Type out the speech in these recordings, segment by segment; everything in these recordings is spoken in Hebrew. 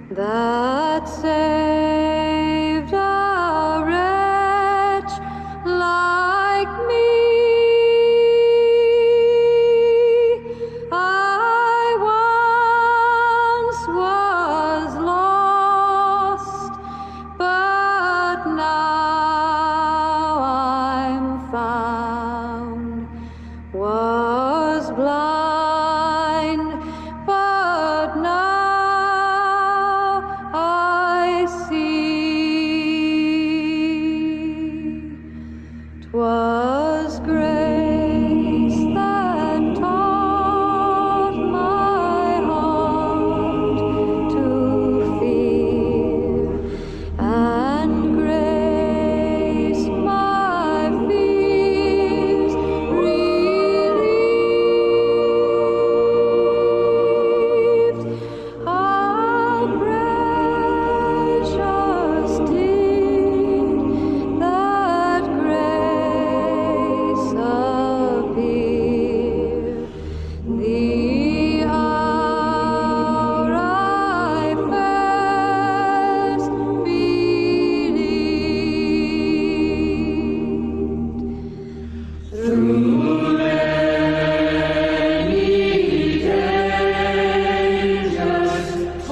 that saved a wretch like me. I once was lost, but now I'm found. Was blind, but now I see. 'Twas grace that taught my heart to fear, and grace my fears relieved. How precious did that grace appear, the hour I first believed. Through many dangers,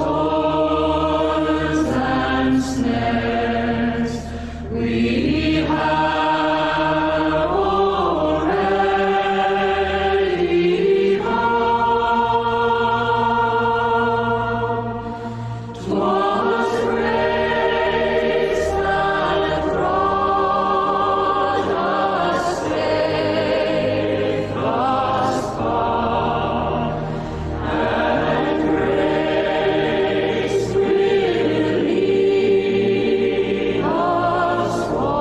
toils and snares, we have already come. 'Twas grace that brought us safe thus far, and grace will lead us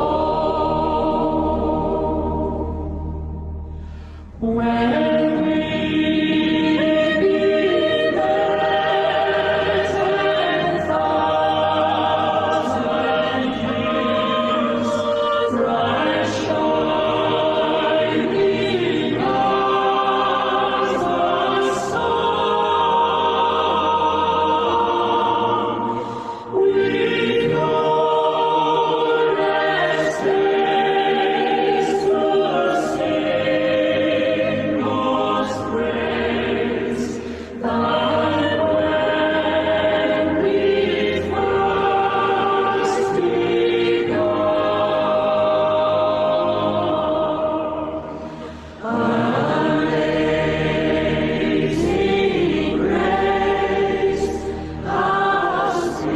home. When we leave earth and thousand years, bright shining as the sun, we know rest days to sing God's praise. That when we first begun, amazing grace, how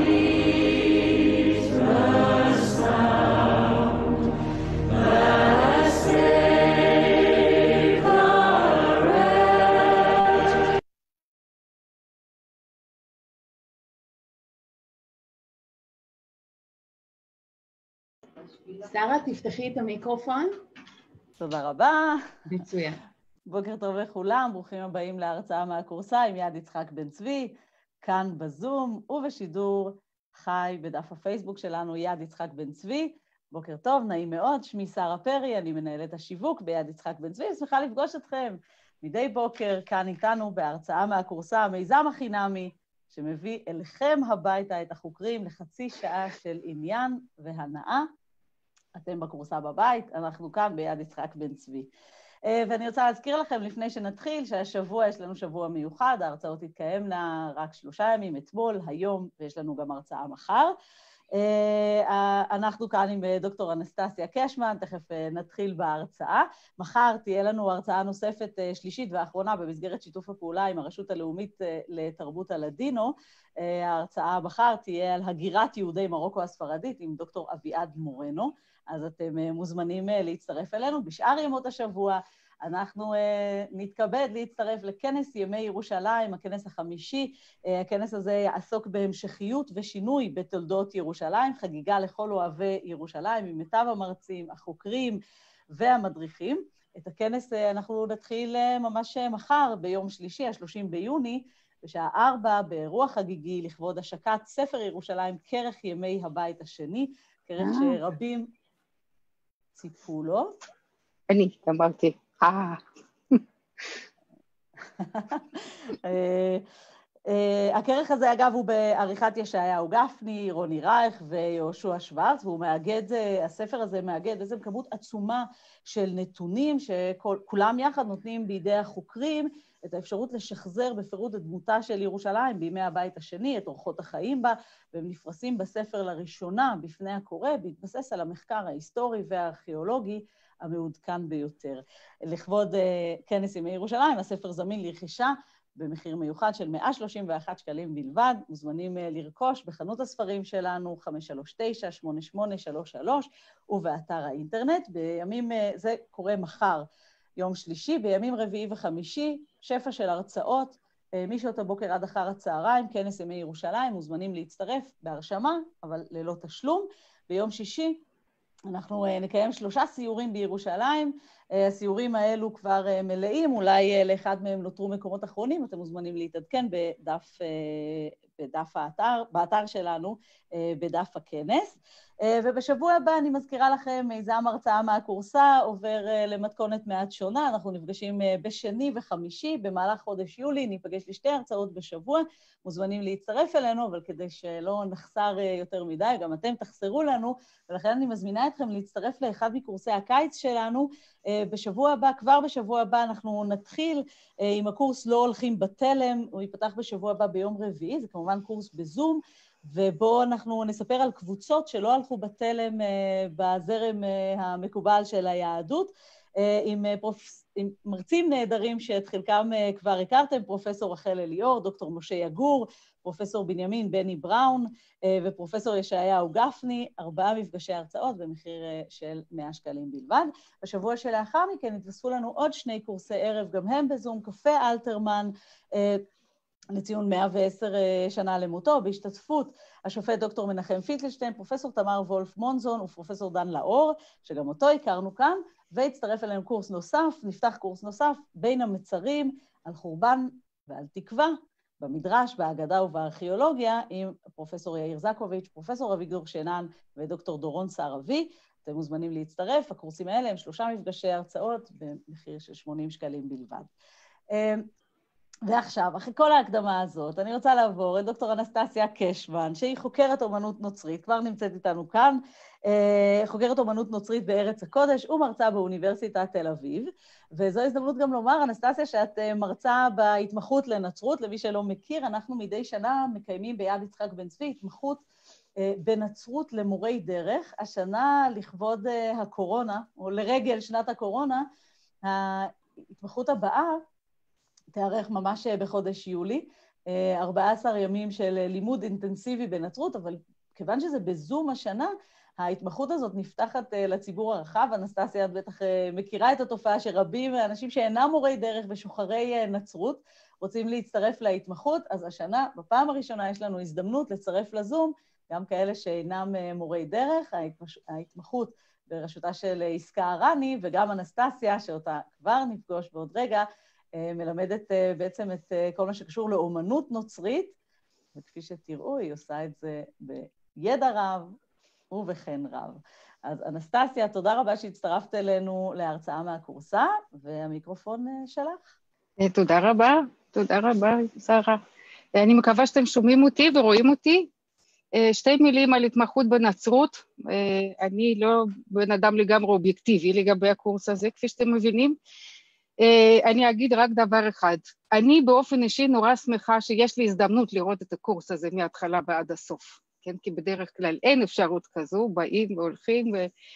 sweet the sound that saved the wretch. שרה, תפתחי את המיקרופון. תודה רבה. מצוין. בוקר טוב לכולם, ברוכים הבאים להרצאה מהקורסה עם יד יצחק בן צבי, כאן בזום ובשידור חי בדף הפייסבוק שלנו, יד יצחק בן צבי. בוקר טוב, נעים מאוד, שמי שרה פרי, אני מנהלת השיווק ביד יצחק בן צבי, שמחה לפגוש אתכם מדי בוקר כאן איתנו בהרצאה מהקורסה, המיזם החינמי שמביא אליכם הביתה את החוקרים לחצי שעה של עניין והנאה. אתם בקורסה בבית, אנחנו כאן ביד יצחק בן צבי. ואני רוצה להזכיר לכם לפני שנתחיל שהשבוע יש לנו שבוע מיוחד, ההרצאות תתקיימנה רק 3 ימים, אתמול, היום, ויש לנו גם הרצאה מחר. אנחנו כאן עם דוקטור אנסטסיה קשמן, תכף נתחיל בהרצאה. מחר תהיה לנו הרצאה נוספת שלישית ואחרונה במסגרת שיתוף הפעולה עם הרשות הלאומית לתרבות הלדינו. ההרצאה מחר תהיה על הגירת יהודי מרוקו הספרדית עם דוקטור אביעד מורנו, אז אתם מוזמנים להצטרף אלינו. בשאר ימות השבוע אנחנו נתכבד להצטרף לכנס ימי ירושלים, הכנס החמישי. הכנס הזה יעסוק בהמשכיות ושינוי בתולדות ירושלים, חגיגה לכל אוהבי ירושלים, עם מיטב המרצים, החוקרים והמדריכים. את הכנס אנחנו נתחיל ממש מחר, ביום שלישי, ה-30 ביוני, בשעה 4, באירוע חגיגי לכבוד השקת ספר ירושלים, כרך ימי הבית השני, כרך שרבים ציפו לו. אני אמרתי, הכרך הזה, אגב, הוא בעריכת ישעיהו גפני, רוני רייך ויהושע שוורץ, והוא מאגד, הספר הזה מאגד איזו כמות עצומה של נתונים שכולם יחד נותנים בידי החוקרים את האפשרות לשחזר בפירוט את דמותה של ירושלים בימי הבית השני, את אורחות החיים בה, והם נפרסים בספר לראשונה בפני הקורא, בהתבסס על המחקר ההיסטורי והארכיאולוגי המעודכן ביותר. לכבוד כנס ימי ירושלים, הספר זמין לרכישה במחיר מיוחד של 131 שקלים בלבד, מוזמנים לרכוש בחנות הספרים שלנו 539-8833 ובאתר האינטרנט. בימים, זה קורה מחר, יום שלישי, בימים רביעי וחמישי, שפע של הרצאות, משעות הבוקר עד אחר הצהריים, כנס ימי ירושלים, מוזמנים להצטרף בהרשמה, אבל ללא תשלום. ביום שישי אנחנו נקיים 3 סיורים בירושלים, הסיורים האלו כבר מלאים, אולי לאחד מהם נותרו מקומות אחרונים, אתם מוזמנים להתעדכן באתר שלנו, בדף הכנס. ובשבוע הבא אני מזכירה לכם, מיזם הרצאה מהקורסה עובר למתכונת מעט שונה, אנחנו נפגשים בשני וחמישי, במהלך חודש יולי, ניפגש ל2 הרצאות בשבוע, מוזמנים להצטרף אלינו, אבל כדי שלא נחסר יותר מדי, גם אתם תחסרו לנו, ולכן אני מזמינה אתכם להצטרף לאחד מקורסי הקיץ שלנו, בשבוע הבא, כבר בשבוע הבא אנחנו נתחיל עם הקורס לא הולכים בתלם, הוא ייפתח בשבוע הבא ביום רביעי, זה כמובן קורס בזום, ובו אנחנו נספר על קבוצות שלא הלכו בתלם בזרם המקובל של היהדות, עם מרצים נהדרים שאת חלקם כבר הכרתם, פרופסור רחל אליאור, דוקטור משה יגור, פרופסור בנימין בני בראון ופרופסור ישעיהו גפני, 4 מפגשי הרצאות במחיר של 100 שקלים בלבד. בשבוע שלאחר מכן התווספו לנו עוד 2 קורסי ערב, גם הם בזום, קפה אלתרמן, לציון 110 שנה למותו, בהשתתפות השופט דוקטור מנחם פינקלשטיין, פרופסור תמר וולף מונזון ופרופסור דן לאור, שגם אותו הכרנו כאן, והצטרף אלינו קורס נוסף, נפתח קורס נוסף, בין המצרים, על חורבן ועל תקווה, במדרש, בהגדה ובארכיאולוגיה, עם פרופסור יאיר זקוביץ', פרופסור אביגדור שנן ודוקטור דורון סערבי. אתם מוזמנים להצטרף, הקורסים האלה הם 3 מפגשי הרצאות במחיר של 80 שקלים בלבד. ועכשיו, אחרי כל ההקדמה הזאת, אני רוצה לעבור את דוקטור אנסטסיה קשמן, שהיא חוקרת אומנות נוצרית, כבר נמצאת איתנו כאן, חוקרת אומנות נוצרית בארץ הקודש, ומרצה באוניברסיטת תל אביב, וזו הזדמנות גם לומר, אנסטסיה, שאת מרצה בהתמחות לנצרות, למי שלא מכיר, אנחנו מדי שנה מקיימים ביד יצחק בן צבי התמחות בנצרות למורי דרך, השנה לכבוד הקורונה, או לרגל שנת הקורונה, ההתמחות הבאה, תארך ממש בחודש יולי, 14 ימים של לימוד אינטנסיבי בנצרות, אבל כיוון שזה בזום השנה, ההתמחות הזאת נפתחת לציבור הרחב. אנסטסיה, את בטח מכירה את התופעה שרבים אנשים שאינם מורי דרך ושוחרי נצרות רוצים להצטרף להתמחות, אז השנה, בפעם הראשונה, יש לנו הזדמנות לצרף לזום, גם כאלה שאינם מורי דרך, ההתמחות בראשותה של יסכה ארני, וגם אנסטסיה, שאותה כבר נפגוש בעוד רגע, מלמדת בעצם את כל מה שקשור לאומנות נוצרית, וכפי שתראו, היא עושה את זה בידע רב ובחן רב. אז אנסטסיה, תודה רבה שהצטרפת אלינו להרצאה מהקורסה, והמיקרופון שלך. תודה רבה, שרה. אני מקווה שאתם שומעים אותי ורואים אותי. 2 מילים על התמחות בנצרות. אני לא בן אדם לגמרי אובייקטיבי לגבי הקורס הזה, כפי שאתם מבינים. אני אגיד רק דבר אחד, אני באופן אישי נורא שמחה שיש לי הזדמנות לראות את הקורס הזה מההתחלה ועד הסוף, כן? כי בדרך כלל אין אפשרות כזו, באים והולכים,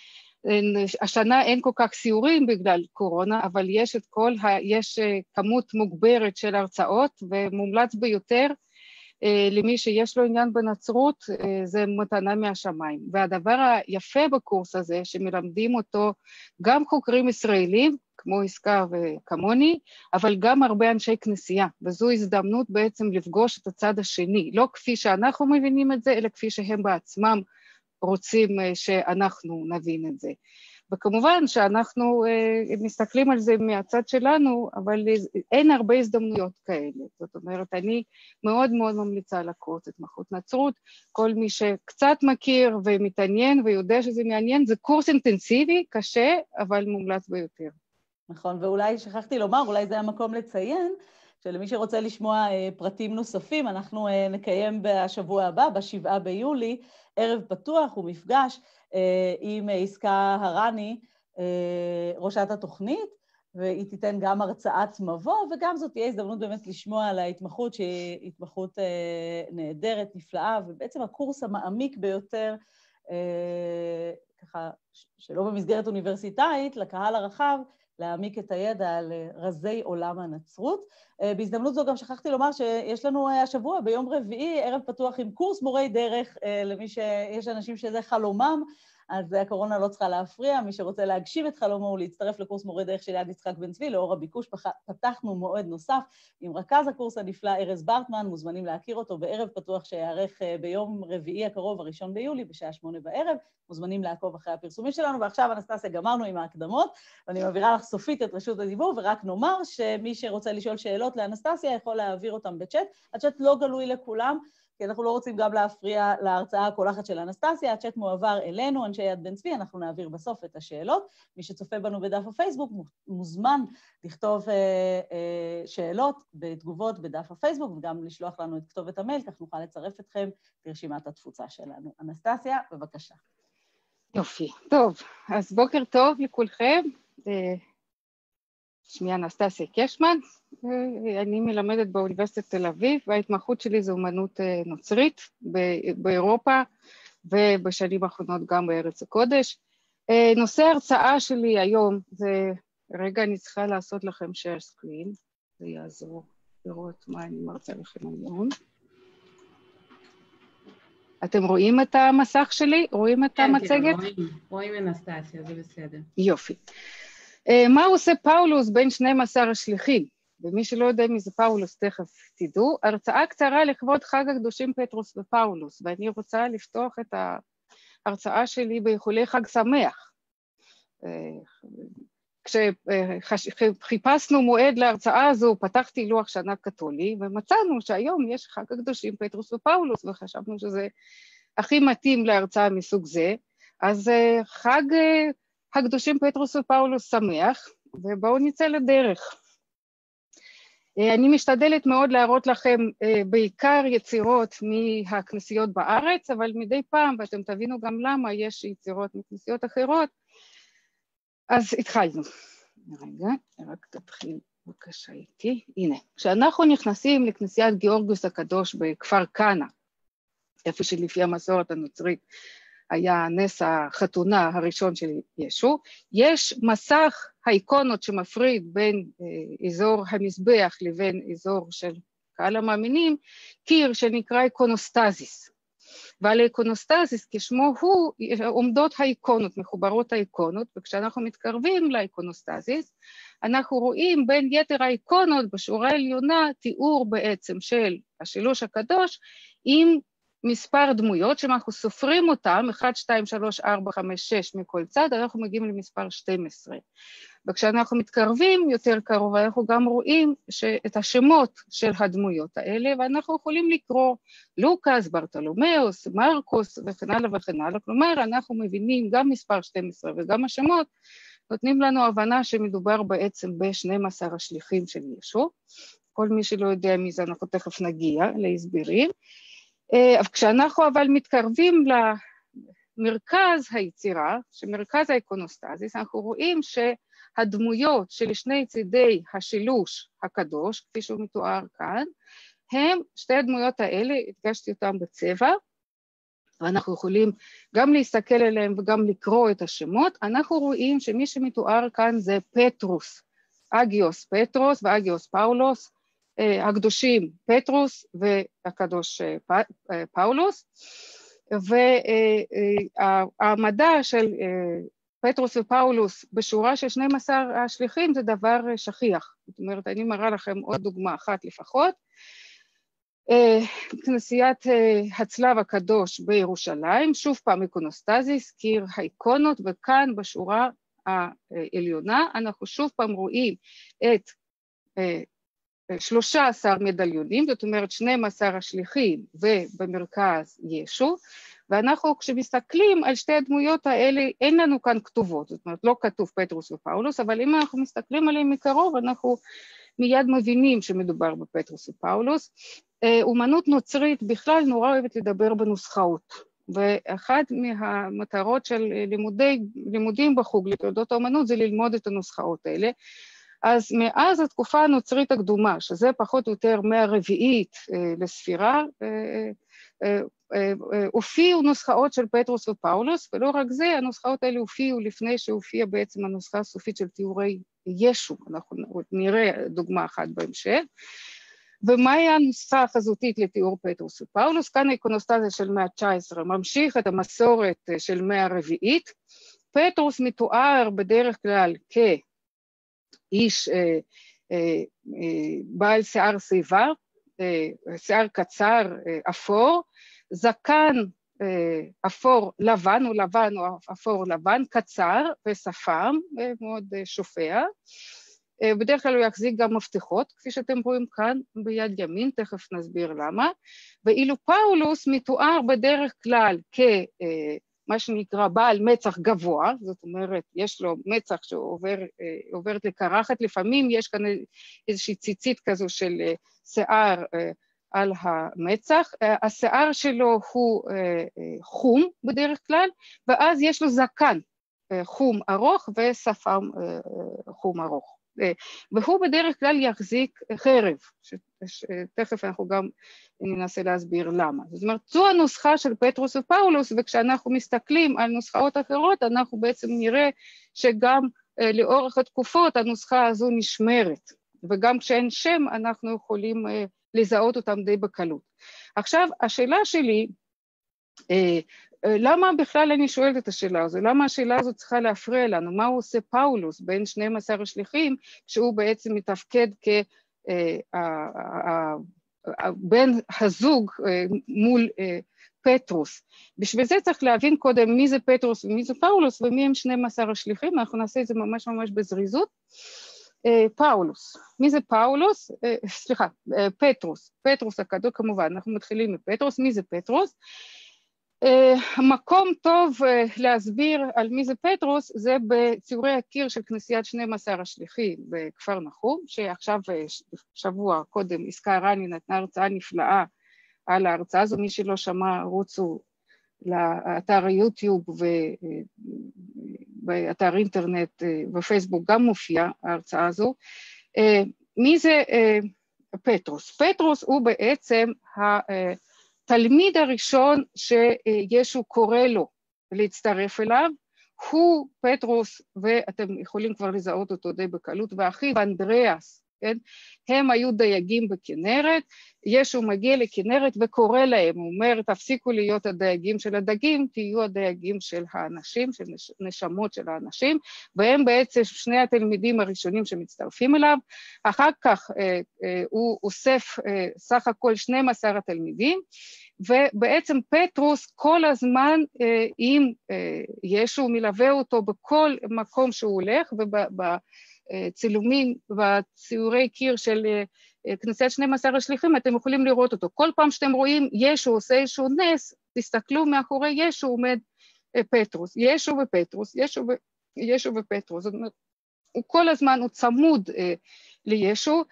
השנה אין כל כך סיורים בגלל קורונה, אבל יש כמות מוגברת של הרצאות, ומומלץ ביותר למי שיש לו עניין בנצרות, זה מתנה מהשמיים. והדבר היפה בקורס הזה, שמלמדים אותו גם חוקרים ישראלים, כמו יסכה וכמוני, אבל גם הרבה אנשי כנסייה, וזו הזדמנות בעצם לפגוש את הצד השני, לא כפי שאנחנו מבינים את זה, אלא כפי שהם בעצמם רוצים שאנחנו נבין את זה. וכמובן שאנחנו מסתכלים על זה מהצד שלנו, אבל אין הרבה הזדמנויות כאלה. זאת אומרת, אני מאוד מאוד ממליצה על הקורס התמחות נצרות, כל מי שקצת מכיר ומתעניין ויודע שזה מעניין, זה קורס אינטנסיבי, קשה, אבל מומלץ ביותר. נכון, ואולי שכחתי לומר, אולי זה המקום לציין, שלמי שרוצה לשמוע פרטים נוספים, אנחנו נקיים בשבוע הבא, ב7 ביולי, ערב פתוח ומפגש עם יסכה הרני, ראשת התוכנית, והיא תיתן גם הרצאת מבוא, וגם זאת תהיה הזדמנות באמת לשמוע על ההתמחות, שהיא התמחות נהדרת, נפלאה, ובעצם הקורס המעמיק ביותר, ככה, שלא במסגרת אוניברסיטאית, לקהל הרחב, להעמיק את הידע על רזי עולם הנצרות. בהזדמנות זו גם שכחתי לומר שיש לנו השבוע, ביום רביעי, ערב פתוח עם קורס מורי דרך, למי שיש אנשים שזה חלומם, אז הקורונה לא צריכה להפריע, מי שרוצה להגשים את חלומו ולהצטרף לקורס מורה דרך של יד יצחק בן צבי, לאור הביקוש פתחנו מועד נוסף עם רכז הקורס הנפלא ארז ברטמן, מוזמנים להכיר אותו בערב פתוח שיערך ביום רביעי הקרוב, 1 ביולי, בשעה 8 בערב, מוזמנים לעקוב אחרי הפרסומים שלנו, ועכשיו אנסטסיה גמרנו עם ההקדמות, ואני מעבירה לך סופית את רשות הדיבור, ורק נאמר שמי שרוצה לשאול שאלות לאנסטסיה יכול להעביר אותם בצ'אט, הצ'אט לא גלוי לכולם, כי אנחנו לא רוצים גם להפריע להרצאה הקולחת של אנסטסיה, הצ'אט מועבר אלינו, אנשי יד בן צבי, אנחנו נעביר בסוף את השאלות. מי שצופה בנו בדף הפייסבוק מוזמן לכתוב שאלות בתגובות בדף הפייסבוק, וגם לשלוח לנו את כתובת המייל, כך נוכל לצרף אתכם לרשימת התפוצה שלנו. אנסטסיה, בבקשה. יופי, טוב, אז בוקר טוב לכולכם. שמי אנסטסיה קשמן, אני מלמדת באוניברסיטת תל אביב, וההתמחות שלי זו אומנות נוצרית באירופה, ובשנים האחרונות גם בארץ הקודש. נושא ההרצאה שלי היום זה, רגע אני צריכה לעשות לכם share screen, זה יעזור לראות מה אני מרצה לכם היום. אתם רואים את המסך שלי? רואים את המצגת? כן, רואים אנסטסיה, זה בסדר. יופי. מה עושה פאולוס בין 12 השליחים? ומי שלא יודע מי זה פאולוס, תכף תדעו. הרצאה קצרה לכבוד חג הקדושים פטרוס ופאולוס, ואני רוצה לפתוח את ההרצאה שלי באיחולי חג שמח. כשחיפשנו מועד להרצאה הזו, פתחתי לוח שנה קתולי, ומצאנו שהיום יש חג הקדושים פטרוס ופאולוס, וחשבנו שזה הכי מתאים להרצאה מסוג זה. אז חג הקדושים פטרוס ופאולוס שמח, ובואו נצא לדרך. אני משתדלת מאוד להראות לכם בעיקר יצירות מהכנסיות בארץ, אבל מדי פעם, ואתם תבינו גם למה, יש יצירות מכנסיות אחרות. אז התחלנו. רגע, רק תתחיל בבקשה איתי. הנה, כשאנחנו נכנסים לכנסיית גיאורגיוס הקדוש בכפר קנה, איפה שלפי המסורת הנוצרית, היה נס החתונה הראשון של ישו, יש מסך האיקונות שמפריד בין אזור המזבח לבין אזור של קהל המאמינים, קיר שנקרא איקונוסטזיס. ועל האיקונוסטזיס כשמו הוא עומדות האיקונות, מחוברות האיקונות, וכשאנחנו מתקרבים לאיקונוסטזיס, אנחנו רואים בין יתר האיקונות בשורה העליונה תיאור בעצם של השילוש הקדוש עם מספר דמויות שאנחנו סופרים אותם, 1, 2, 3, 4, 5, 6 מכל צד, אנחנו מגיעים למספר 12. וכשאנחנו מתקרבים יותר קרוב, אנחנו גם רואים את השמות של הדמויות האלה, ואנחנו יכולים לקרוא לוקאס, ברטולומאוס, מרקוס וכן הלאה וכן הלאה. כלומר, אנחנו מבינים גם מספר 12 וגם השמות, נותנים לנו הבנה שמדובר בעצם ב-12 השליחים של ישו. כל מי שלא יודע מי זה, אנחנו תכף נגיע להסברים. כשאנחנו אבל מתקרבים למרכז היצירה, שמרכז האיקונוסטזיס, אנחנו רואים שהדמויות של שני צידי השילוש הקדוש, כפי שהוא מתואר כאן, הם שתי הדמויות האלה, הדגשתי אותם בצבע, ואנחנו יכולים גם להסתכל עליהם וגם לקרוא את השמות, אנחנו רואים שמי שמתואר כאן זה פטרוס, אגיוס פטרוס ואגיוס פאולוס, הקדושים פטרוס והקדוש פאולוס, והעמדה של פטרוס ופאולוס בשורה של 12 השליחים זה דבר שכיח. זאת אומרת, אני מראה לכם עוד דוגמה אחת לפחות. כנסיית הצלב הקדוש בירושלים, שוב פעם איקונוסטזיס, קיר האיקונות, וכאן בשורה העליונה אנחנו שוב פעם רואים את 13 מדליונים, זאת אומרת 12 השליחים ובמרכז ישו, ואנחנו כשמסתכלים על שתי הדמויות האלה, אין לנו כאן כתובות, זאת אומרת לא כתוב פטרוס ופאולוס, אבל אם אנחנו מסתכלים עליהם מקרוב, אנחנו מיד מבינים שמדובר בפטרוס ופאולוס. אומנות נוצרית בכלל נורא אוהבת לדבר בנוסחאות, ואחת מהמטרות של לימודים בחוג לתולדות האומנות זה ללמוד את הנוסחאות האלה. אז מאז התקופה הנוצרית הקדומה, שזה פחות או יותר מהרביעית לספירה, הופיעו נוסחאות של פטרוס ופאולוס, ולא רק זה, הנוסחאות האלה הופיעו לפני שהופיעה בעצם הנוסחה הסופית של תיאורי ישו, אנחנו נראה דוגמה אחת בהמשך. ומהי הנוסחה החזותית לתיאור פטרוס ופאולוס? כאן האיקונוסטזיה של מאה ה-19 ממשיך את המסורת של מאה הרביעית. פטרוס מתואר בדרך כלל כאיש בעל שיער שיבה, שיער קצר אפור, זקן אפור לבן או לבן או אפור לבן, קצר ושפם מאוד שופע. בדרך כלל הוא יחזיק גם מפתחות, כפי שאתם רואים כאן ביד ימין, תכף נסביר למה. ואילו פאולוס מתואר בדרך כלל כמה שנקרא בעל מצח גבוה, זאת אומרת, יש לו מצח שעוברת לקרחת, לפעמים יש כאן איזושהי ציצית כזו של שיער על המצח, השיער שלו הוא חום בדרך כלל, ואז יש לו זקן חום ארוך ושפם חום ארוך. והוא בדרך כלל יחזיק חרב, שתכף אנחנו גם ננסה להסביר למה. זאת אומרת, זו הנוסחה של פטרוס ופאולוס, וכשאנחנו מסתכלים על נוסחאות אחרות, אנחנו בעצם נראה שגם לאורך התקופות הנוסחה הזו נשמרת, וגם כשאין שם אנחנו יכולים לזהות אותם די בקלות. עכשיו, השאלה שלי, למה בכלל אני שואלת את השאלה הזו? למה השאלה הזו צריכה להפריע לנו? מה הוא עושה פאולוס בין 12 השליחים, כשהוא בעצם מתפקד כבן הזוג מול פטרוס? בשביל זה צריך להבין קודם מי זה פטרוס ומי זה פאולוס, ומי הם 12 השליחים, אנחנו נעשה את זה ממש בזריזות. פאולוס, מי זה פאולוס? סליחה, פטרוס הקדוש כמובן, אנחנו מתחילים מפטרוס, מי זה פטרוס? מקום טוב להסביר על מי זה פטרוס זה בציורי הקיר של כנסיית 12 השליחים בכפר נחום, שעכשיו שבוע קודם יסכה רני נתנה הרצאה נפלאה על ההרצאה הזו, מי שלא שמע רוצו לאתר היוטיוב ובאתר אינטרנט בפייסבוק גם מופיע ההרצאה הזו. מי זה פטרוס? פטרוס הוא בעצם התלמיד הראשון שישו קורא לו להצטרף אליו, הוא פטרוס, ואתם יכולים כבר לזהות אותו די בקלות, ואחיו אנדריאס, כן? הם היו דייגים בכנרת, ישו מגיע לכנרת וקורא להם, הוא אומר, תפסיקו להיות הדייגים של הדגים, תהיו הדייגים של האנשים, של נשמות של האנשים, והם בעצם שני התלמידים הראשונים שמצטרפים אליו. אחר כך הוא אוסף סך הכל 12 התלמידים, ובעצם פטרוס כל הזמן עם ישו מלווה אותו בכל מקום שהוא הולך, צילומים וציורי קיר של כנסיית 12 השליחים, אתם יכולים לראות אותו. כל פעם שאתם רואים ישו עושה איזשהו נס, תסתכלו מאחורי ישו עומד פטרוס, ישו ופטרוס, ישו ופטרוס. זאת אומרת, הוא כל הזמן הוא צמוד לישו,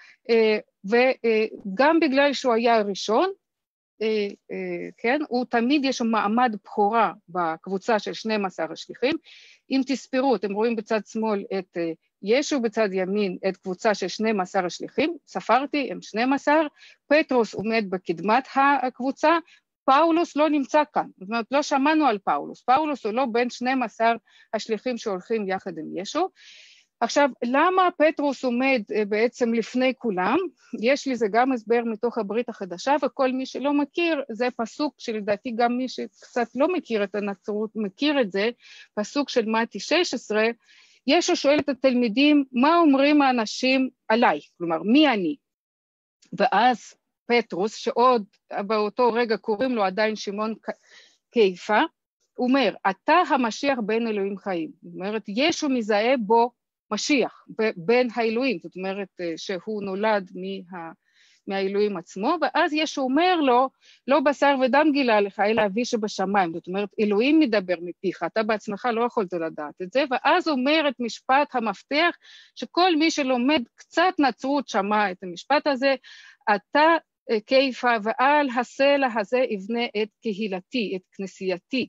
וגם בגלל שהוא היה הראשון, כן, הוא תמיד יש מעמד בחורה בקבוצה של 12 השליחים. אם תספרו, אתם רואים בצד שמאל את ישו, בצד ימין את קבוצה של 12 השליחים, ספרתי, הם 12, פטרוס עומד בקדמת הקבוצה, פאולוס לא נמצא כאן, זאת אומרת, לא שמענו על פאולוס, פאולוס הוא לא בין 12 השליחים שהולכים יחד עם ישו. עכשיו, למה פטרוס עומד בעצם לפני כולם? יש לזה גם הסבר מתוך הברית החדשה, וכל מי שלא מכיר, זה פסוק שלדעתי גם מי שקצת לא מכיר את הנצרות, מכיר את זה, פסוק של מתי 16, ישו שואל את התלמידים, מה אומרים האנשים עליי? כלומר, מי אני? ואז פטרוס, שעוד באותו רגע קוראים לו עדיין שמעון קיפה, אומר, אתה המשיח בן אלוהים חיים. זאת אומרת, ישו מזהה בו משיח, בין האלוהים, זאת אומרת שהוא נולד מהאלוהים עצמו, ואז ישו אומר לו, לא בשר ודם גילה לך, אלא אבי שבשמיים. זאת אומרת, אלוהים מדבר מפיך, אתה בעצמך לא יכולת לדעת את זה, ואז אומר את משפט המפתח, שכל מי שלומד קצת נצרות שמע את המשפט הזה, אתה כיפה ועל הסלע הזה יבנה את קהילתי, את כנסייתי,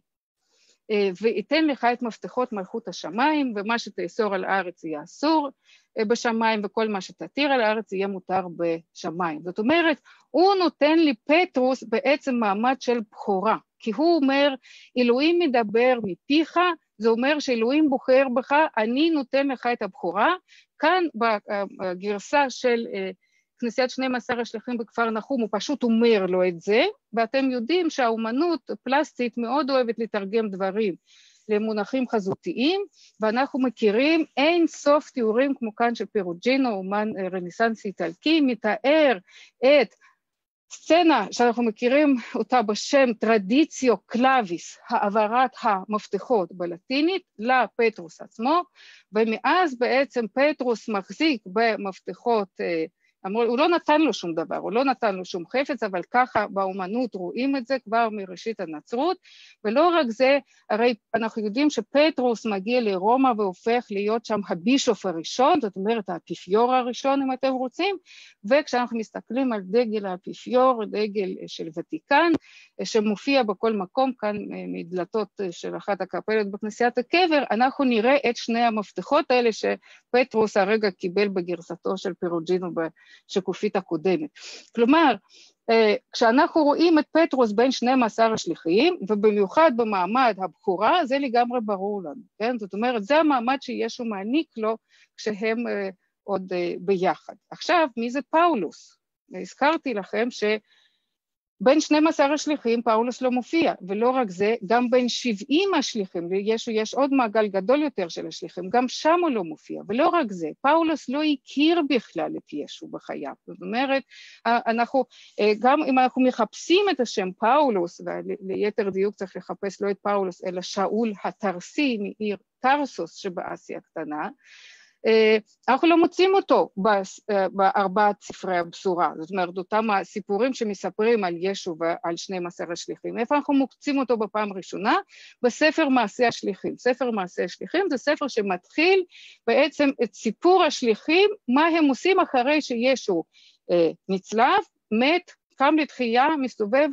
ויתן לך את מפתחות מלכות השמיים, ומה שתאסור על הארץ יהיה אסור בשמיים, וכל מה שתתיר על הארץ יהיה מותר בשמיים. זאת אומרת, הוא נותן לפטרוס בעצם מעמד של בחורה, כי הוא אומר, אלוהים מדבר מפיך, זה אומר שאלוהים בוחר בך, אני נותן לך את הבחורה. כאן בגרסה של כנסיית 12 השליחים בכפר נחום, הוא פשוט אומר לו את זה, ואתם יודעים שהאומנות פלסטית מאוד אוהבת לתרגם דברים למונחים חזותיים, ואנחנו מכירים אין סוף תיאורים כמו כאן של פרוג'ינו, אומן רנסנסי איטלקי, מתאר את סצנה שאנחנו מכירים אותה בשם טרדיציו קלאביס, העברת המפתחות בלטינית לפטרוס עצמו, ומאז בעצם פטרוס מחזיק במפתחות, הוא לא נתן לו שום דבר, הוא לא נתן לו שום חפץ, אבל ככה באומנות רואים את זה כבר מראשית הנצרות, ולא רק זה, הרי אנחנו יודעים שפטרוס מגיע לרומא והופך להיות שם הבישוף הראשון, זאת אומרת האפיפיור הראשון אם אתם רוצים, וכשאנחנו מסתכלים על דגל האפיפיור, דגל של ותיקן, שמופיע בכל מקום, כאן מדלתות של אחת הקפלות בכנסיית הקבר, אנחנו נראה את שני המפתחות האלה שפטרוס הרגע קיבל בגרסתו של פרוג'ינו שקופית הקודמת. כלומר, כשאנחנו רואים את פטרוס בין 12 השליחים, ובמיוחד במעמד הבכורה, זה לגמרי ברור לנו, כן? זאת אומרת, זה המעמד שישו מעניק לו כשהם עוד ביחד. עכשיו, מי זה פאולוס? הזכרתי לכם בין 12 השליחים פאולוס לא מופיע, ולא רק זה, גם בין 70 השליחים, לישו יש עוד מעגל גדול יותר של השליחים, גם שם הוא לא מופיע, ולא רק זה, פאולוס לא הכיר בכלל את ישו בחייו, זאת אומרת, גם אם אנחנו מחפשים את השם פאולוס, וליתר דיוק צריך לחפש לא את פאולוס, אלא שאול התרסי מעיר טרסוס שבאסיה הקטנה, אנחנו לא מוצאים אותו בארבעת ספרי הבשורה, זאת אומרת, אותם הסיפורים שמספרים על ישו ועל 12 השליחים. איפה אנחנו מוצאים אותו בפעם ראשונה? בספר מעשי השליחים. ספר מעשי השליחים זה ספר שמתחיל בעצם את סיפור השליחים, מה הם עושים אחרי שישו נצלב, מת, קם לתחייה, מסתובב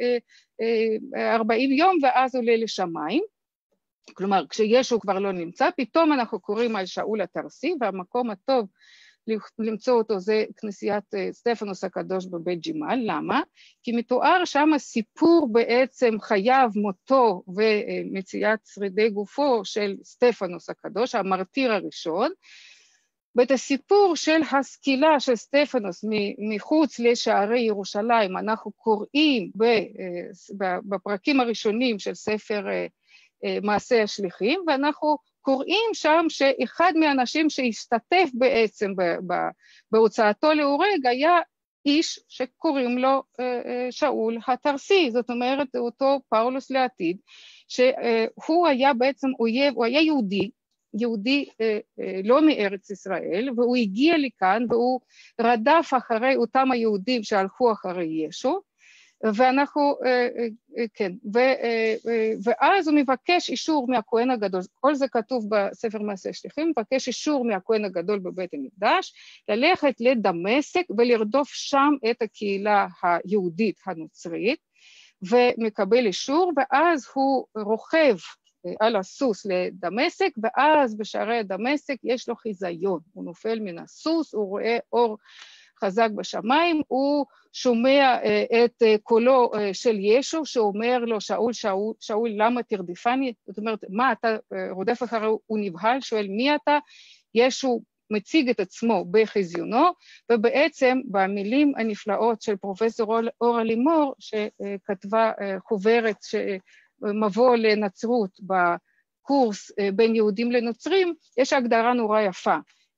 40 יום ואז עולה לשמיים. כלומר, כשישו כבר לא נמצא, פתאום אנחנו קוראים על שאול התרסי, והמקום הטוב למצוא אותו זה כנסיית סטפנוס הקדוש בבית ג'ימל. למה? כי מתואר שם הסיפור בעצם חייו, מותו ומציאת שרידי גופו של סטפנוס הקדוש, המרטיר הראשון, ואת הסיפור של הסקילה של סטפנוס מחוץ לשערי ירושלים, אנחנו קוראים בפרקים הראשונים של ספר מעשי השליחים, ואנחנו קוראים שם שאחד מהאנשים שהשתתף בעצם בהוצאתו להורג היה איש שקוראים לו שאול התרסי, זאת אומרת אותו פאולוס לעתיד, שהוא היה בעצם אויב, הוא היה יהודי לא מארץ ישראל, והוא הגיע לכאן והוא רדף אחרי אותם היהודים שהלכו אחרי ישו, ואנחנו, כן, ואז הוא מבקש אישור מהכהן הגדול, כל זה כתוב בספר מעשי השליחים, מבקש אישור מהכהן הגדול בבית המקדש, ללכת לדמשק ולרדוף שם את הקהילה היהודית הנוצרית, ומקבל אישור, ואז הוא רוכב על הסוס לדמשק, ואז בשערי דמשק יש לו חיזיון, הוא נופל מן הסוס, הוא רואה אור חזק בשמיים, הוא שומע את קולו של ישו, שאומר לו, שאול, למה תרדיפני? זאת אומרת, מה אתה רודף אחרי? הוא נבהל, שואל, מי אתה? ישו מציג את עצמו בחזיונו, ובעצם במילים הנפלאות של פרופסור אורה לימור, שכתבה חוברת מבוא לנצרות בקורס בין יהודים לנוצרים, יש הגדרה נורא יפה.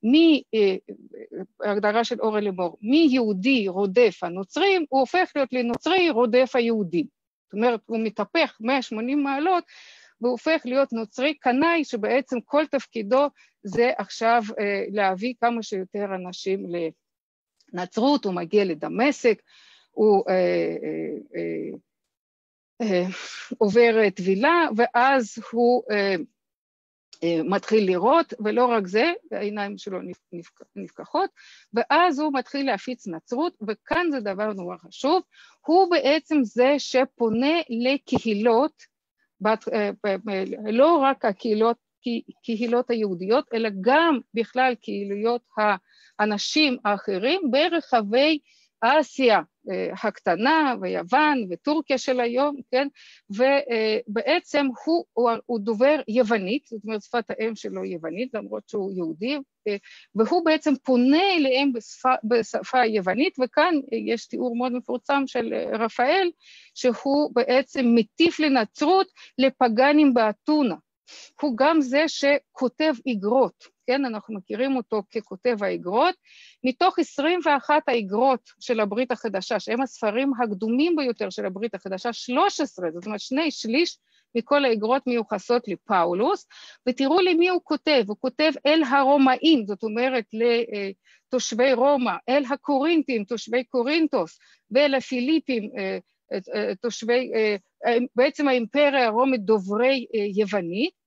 הגדרה של אורה לימור, מי יהודי רודף הנוצרים, הוא הופך להיות לנוצרי רודף היהודים. זאת אומרת, הוא מתהפך 180 מעלות, והוא הופך להיות נוצרי קנאי, שבעצם כל תפקידו זה עכשיו להביא כמה שיותר אנשים נצרות, הוא מגיע לדמשק, הוא עובר טבילה, ואז הוא מתחיל לראות, ולא רק זה, העיניים שלו נפקחות, ואז הוא מתחיל להפיץ נצרות, וכאן זה דבר נורא חשוב, הוא בעצם זה שפונה לקהילות, לא רק הקהילות היהודיות, אלא גם בכלל קהילות האנשים האחרים ברחבי אסיה הקטנה ויוון וטורקיה של היום, כן? ובעצם הוא דובר יוונית, זאת אומרת שפת האם שלו יוונית, למרות שהוא יהודי, והוא בעצם פונה אליהם בשפה היוונית, וכאן יש תיאור מאוד מפורסם של רפאל, שהוא בעצם מטיף לנצרות לפגנים באתונה. הוא גם זה שכותב איגרות, כן, אנחנו מכירים אותו ככותב האיגרות, מתוך 21 האיגרות של הברית החדשה, שהם הספרים הקדומים ביותר של הברית החדשה, 13, זאת אומרת 2/3 מכל האיגרות מיוחסות לפאולוס, ותראו לי מי הוא כותב אל הרומאים, זאת אומרת לתושבי רומא, אל הקורינטים, תושבי קורינטוס, ואל הפיליפים, תושבי, בעצם האימפריה הרומית דוברי יוונית,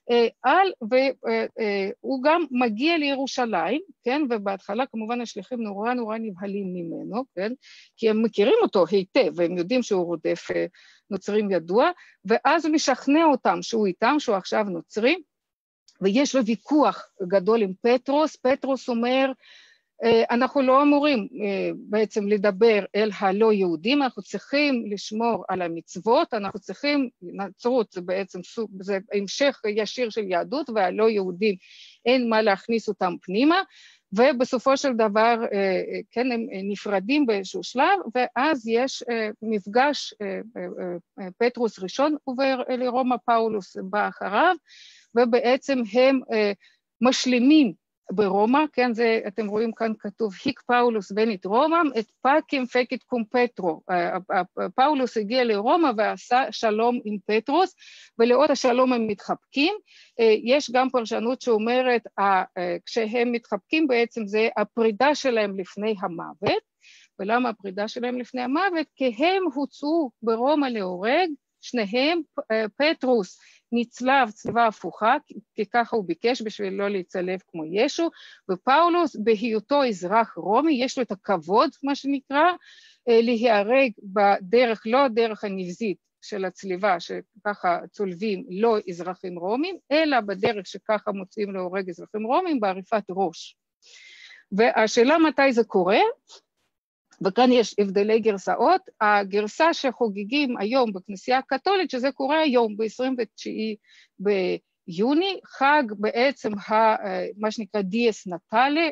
והוא גם מגיע לירושלים, כן, ובהתחלה כמובן השליחים נורא נבהלים ממנו, כן, כי הם מכירים אותו היטב, והם יודעים שהוא רודף נוצרים ידוע, ואז הוא משכנע אותם שהוא איתם, שהוא עכשיו נוצרי, ויש לו ויכוח גדול עם פטרוס, פטרוס אומר, אנחנו לא אמורים בעצם לדבר אל הלא יהודים, אנחנו צריכים לשמור על המצוות, אנחנו צריכים, נצרות זה בעצם זה המשך ישיר של יהדות, והלא יהודים אין מה להכניס אותם פנימה, ובסופו של דבר, כן, הם נפרדים באיזשהו שלב, ואז יש מפגש, פטרוס ראשון עובר לרומא, פאולוס בא אחריו, ובעצם הם משלימים ברומא, כן, זה, אתם רואים כאן כתוב, היק פאולוס בנית רומא, את פאקים פקית קום פטרו, פאולוס הגיע לרומא ועשה שלום עם פטרוס, ולאות השלום הם מתחבקים, יש גם פרשנות שאומרת, כשהם מתחבקים בעצם זה הפרידה שלהם לפני המוות, ולמה הפרידה שלהם לפני המוות? כי הם הוצאו ברומא להורג, שניהם, פטרוס, נצלב צלבה הפוכה, כי ככה הוא ביקש בשביל לא להצלב כמו ישו, ופאולוס בהיותו אזרח רומי, יש לו את הכבוד, מה שנקרא, להיהרג בדרך, לא דרך הנבזית של הצליבה, שככה צולבים לא אזרחים רומים, אלא בדרך שככה מוצאים להורג אזרחים רומים, בעריפת ראש. והשאלה מתי זה קורה, וכאן יש הבדלי גרסאות, הגרסה שחוגגים היום בכנסייה הקתולית, שזה קורה היום ב-29 ביוני, חג בעצם מה שנקרא דיאס נטאלה,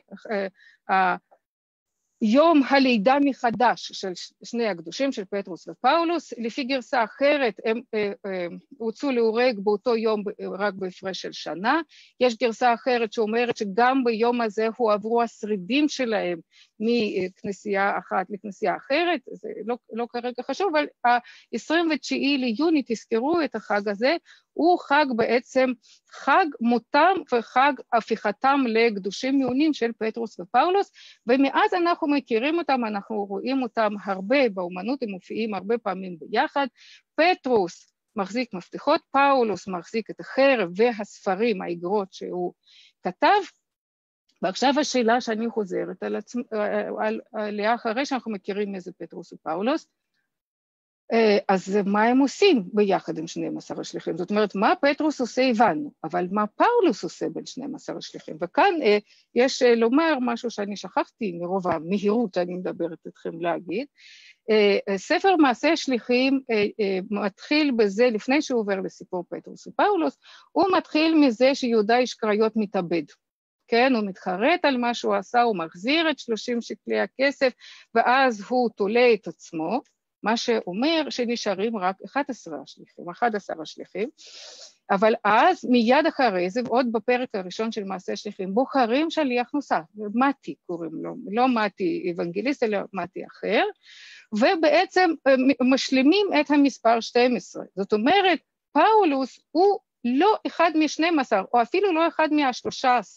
יום הלידה מחדש של שני הקדושים, של פטרוס ופאולוס, לפי גרסה אחרת הם הוצאו להורג באותו יום רק בהפרש של שנה, יש גרסה אחרת שאומרת שגם ביום הזה הועברו השרידים שלהם מכנסייה אחת לכנסייה אחרת, זה לא כרגע חשוב, אבל ה-29 ליוני, תזכרו את החג הזה, הוא חג בעצם חג מותם וחג הפיכתם לקדושים מעונים של פטרוס ופאולוס, ומאז אנחנו מכירים אותם, אנחנו רואים אותם הרבה באומנות, הם מופיעים הרבה פעמים ביחד, פטרוס מחזיק מפתחות, פאולוס מחזיק את החרב והספרים, האיגרות שהוא כתב, ועכשיו השאלה שאני חוזרת עליה אחרי שאנחנו מכירים איזה פטרוס ופאולוס, אז מה הם עושים ביחד עם 12 השליחים? זאת אומרת, מה פטרוס עושה הבנו, אבל מה פאולוס עושה בין 12 השליחים? וכאן יש לומר משהו שאני שכחתי מרוב המהירות שאני מדברת אתכם להגיד, ספר מעשה שליחים מתחיל בזה, לפני שהוא עובר לסיפור פטרוס ופאולוס, הוא מתחיל מזה שיהודה אישקריות מתאבד. כן, הוא מתחרט על מה שהוא עשה, הוא מחזיר את 30 שקלי הכסף, ואז הוא תולה את עצמו, מה שאומר שנשארים רק 11 השליחים, אבל אז מיד אחרי זה, עוד בפרק הראשון של מעשה שליחים, בוחרים שליח נוסף, מתי קוראים לו, לא מתי אבנגליסט, אלא מתי אחר, ובעצם משלימים את המספר 12, זאת אומרת, פאולוס הוא לא אחד מ-12, או אפילו לא אחד מה-13,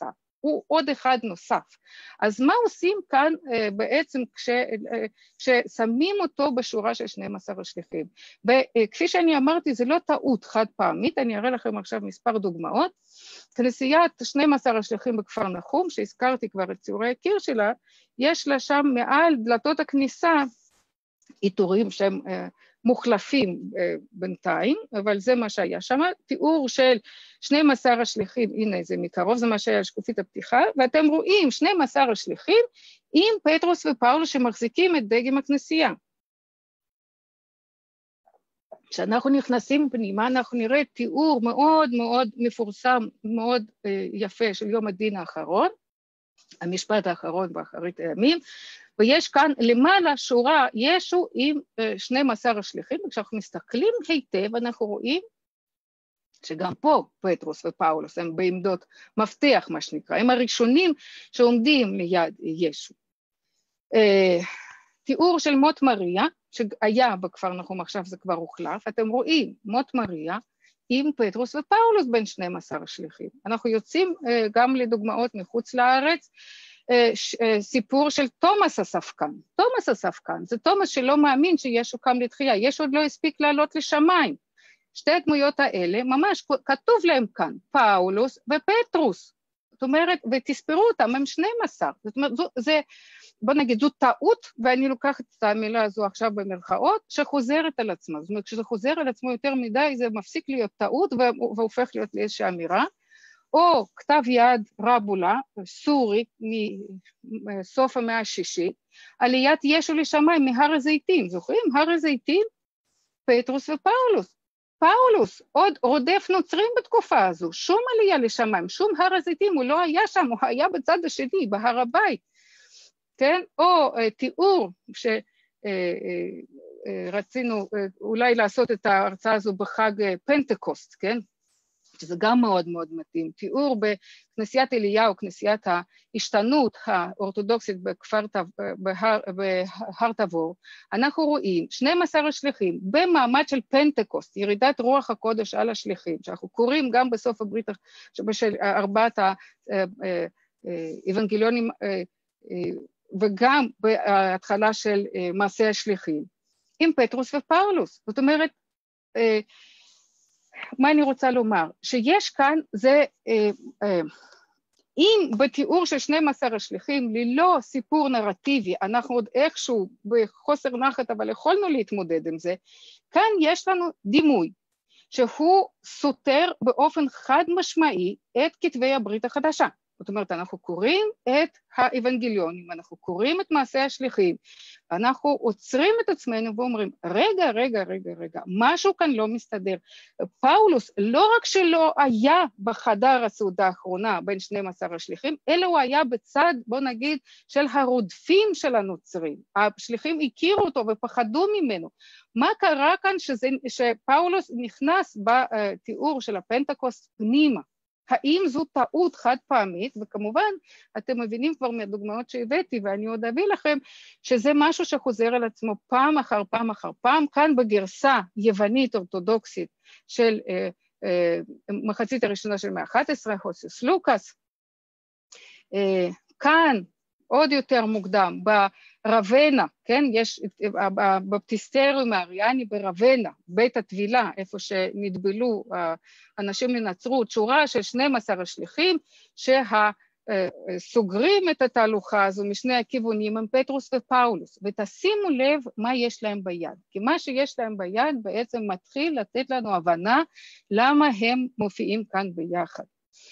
הוא עוד אחד נוסף. אז מה עושים כאן בעצם כששמים אותו בשורה של 12 השליחים? וכפי שאני אמרתי, זה לא טעות חד פעמית, אני אראה לכם עכשיו מספר דוגמאות. כנסיית 12 השליחים בכפר נחום, שהזכרתי כבר את ציורי הקיר שלה, יש לה שם מעל דלתות הכניסה עיטורים שהם מוחלפים בינתיים, אבל זה מה שהיה שם, תיאור של 12 השליחים, הנה זה מקרוב, זה מה שהיה שקופית הפתיחה, ואתם רואים 12 השליחים עם פטרוס ופאולוס שמחזיקים את דגם הכנסייה. כשאנחנו נכנסים פנימה, אנחנו נראה תיאור מאוד מאוד מפורסם, מאוד יפה של יום הדין האחרון, המשפט האחרון באחרית הימים, ויש כאן למעלה שורה ישו עם 12 השליחים, וכשאנחנו מסתכלים היטב, אנחנו רואים שגם פה פטרוס ופאולוס הם בעמדות מפתח, מה שנקרא, הם הראשונים שעומדים ליד ישו. תיאור של מות מריה, שהיה בכפר נחום, עכשיו זה כבר הוחלף, אתם רואים מות מריה עם פטרוס ופאולוס בין 12 השליחים. אנחנו יוצאים גם לדוגמאות מחוץ לארץ, סיפור של תומאס הספקן. תומאס הספקן, זה תומאס שלא מאמין שישו קם לתחייה, ישו עוד לא הספיק לעלות לשמיים. שתי הדמויות האלה, ממש כתוב להם כאן, פאולוס ופטרוס. זאת אומרת, ותספרו אותם, הם 12. זאת אומרת, בוא נגיד, זו טעות, ואני לוקחת את המילה הזו עכשיו במרכאות, שחוזרת על עצמה. זאת אומרת, כשזה חוזר על עצמו יותר מדי, זה מפסיק להיות טעות, והופך להיות לאיזושהי אמירה. או כתב יד רבולה, סורי, מסוף המאה השישית, עליית ישו לשמיים מהר הזיתים. זוכרים? הר הזיתים, פטרוס ופאולוס. פאולוס עוד רודף נוצרים בתקופה הזו, שום עלייה לשמיים, שום הר הזיתים, הוא לא היה שם, הוא היה בצד השני, בהר הבית. כן? או תיאור שרצינו אולי לעשות את ההרצאה הזו בחג פנטקוסט, כן? שזה גם מאוד מאוד מתאים. תיאור בכנסיית אליהו, כנסיית ההשתנות האורתודוקסית בהר תבור, אנחנו רואים 12 השליחים במעמד של פנטקוסט, ירידת רוח הקודש על השליחים, שאנחנו קוראים גם בסוף הברית של ארבעת האבנגליונים, וגם בהתחלה של מעשה השליחים, עם פטרוס ופאולוס. זאת אומרת, מה אני רוצה לומר? שיש כאן, זה, אם בתיאור של 12 השליחים, ללא סיפור נרטיבי, אנחנו עוד איכשהו בחוסר נחת, אבל יכולנו להתמודד עם זה, כאן יש לנו דימוי, שהוא סותר באופן חד משמעי את כתבי הברית החדשה. זאת אומרת, אנחנו קוראים את האבנגליונים, אנחנו קוראים את מעשה השליחים, אנחנו עוצרים את עצמנו ואומרים, רגע, משהו כאן לא מסתדר. פאולוס לא רק שלא היה בחדר הסעודה האחרונה בין 12 השליחים, אלא הוא היה בצד, בוא נגיד, של הרודפים של הנוצרים. השליחים הכירו אותו ופחדו ממנו. מה קרה כאן שפאולוס נכנס בתיאור של הפנטקוסט פנימה? האם זו טעות חד פעמית, וכמובן אתם מבינים כבר מהדוגמאות שהבאתי, ואני עוד אביא לכם שזה משהו שחוזר על עצמו פעם אחר פעם אחר פעם, כאן בגרסה יוונית אורתודוקסית של מחצית הראשונה של המאה ה-11, הוסיוס לוקאס, כאן עוד יותר מוקדם, ברבנה, כן, יש בבפטיסטריום האריאני ברבנה, בית הטבילה, איפה שנטבלו אנשים לנצרות, שורה של 12 השליחים, שסוגרים את התהלוכה הזו משני הכיוונים, הם פטרוס ופאולוס, ותשימו לב מה יש להם ביד, כי מה שיש להם ביד בעצם מתחיל לתת לנו הבנה למה הם מופיעים כאן ביחד.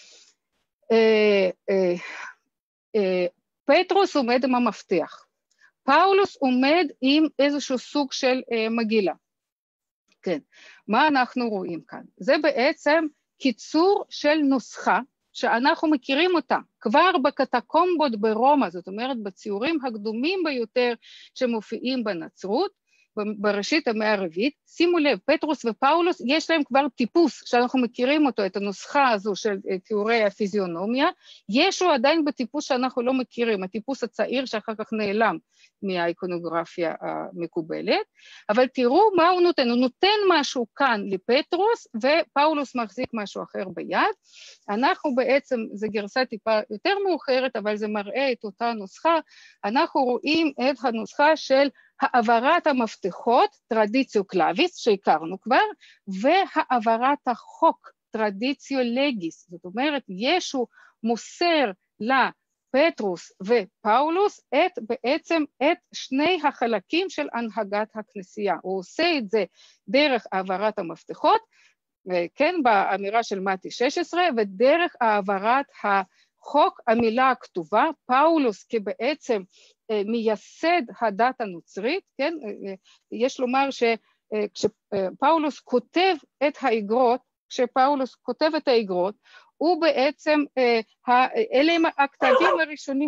פטרוס עומד עם המפתח, פאולוס עומד עם איזשהו סוג של מגילה. כן, מה אנחנו רואים כאן? זה בעצם קיצור של נוסחה שאנחנו מכירים אותה, כבר בקטקומבות ברומא, זאת אומרת בציורים הקדומים ביותר שמופיעים בנצרות, בראשית המאה הרביעית. שימו לב, פטרוס ופאולוס, יש להם כבר טיפוס, שאנחנו מכירים אותו, את הנוסחה הזו של תיאורי הפיזיונומיה, ישו עדיין בטיפוס שאנחנו לא מכירים, הטיפוס הצעיר שאחר כך נעלם מהאיקונוגרפיה המקובלת, אבל תראו מה הוא נותן, הוא נותן משהו כאן לפטרוס, ופאולוס מחזיק משהו אחר ביד, אנחנו בעצם, זה גרסה טיפה יותר מאוחרת, אבל זה מראה את אותה נוסחה, אנחנו רואים את הנוסחה של העברת המפתחות, טרדיציו קלאביס, שהכרנו כבר, והעברת החוק, טרדיציו לגיס, זאת אומרת, ישו מוסר לפטרוס ופאולוס בעצם את שני החלקים של הנהגת הכנסייה, הוא עושה את זה דרך העברת המפתחות, כן, באמירה של מתי 16, ודרך העברת החוק, המילה הכתובה, פאולוס כבעצם מייסד הדת הנוצרית, כן, יש לומר שכשפאולוס כותב את האגרות, כשפאולוס כותב את האגרות, הוא בעצם, אלה הם הכתבים הראשונים.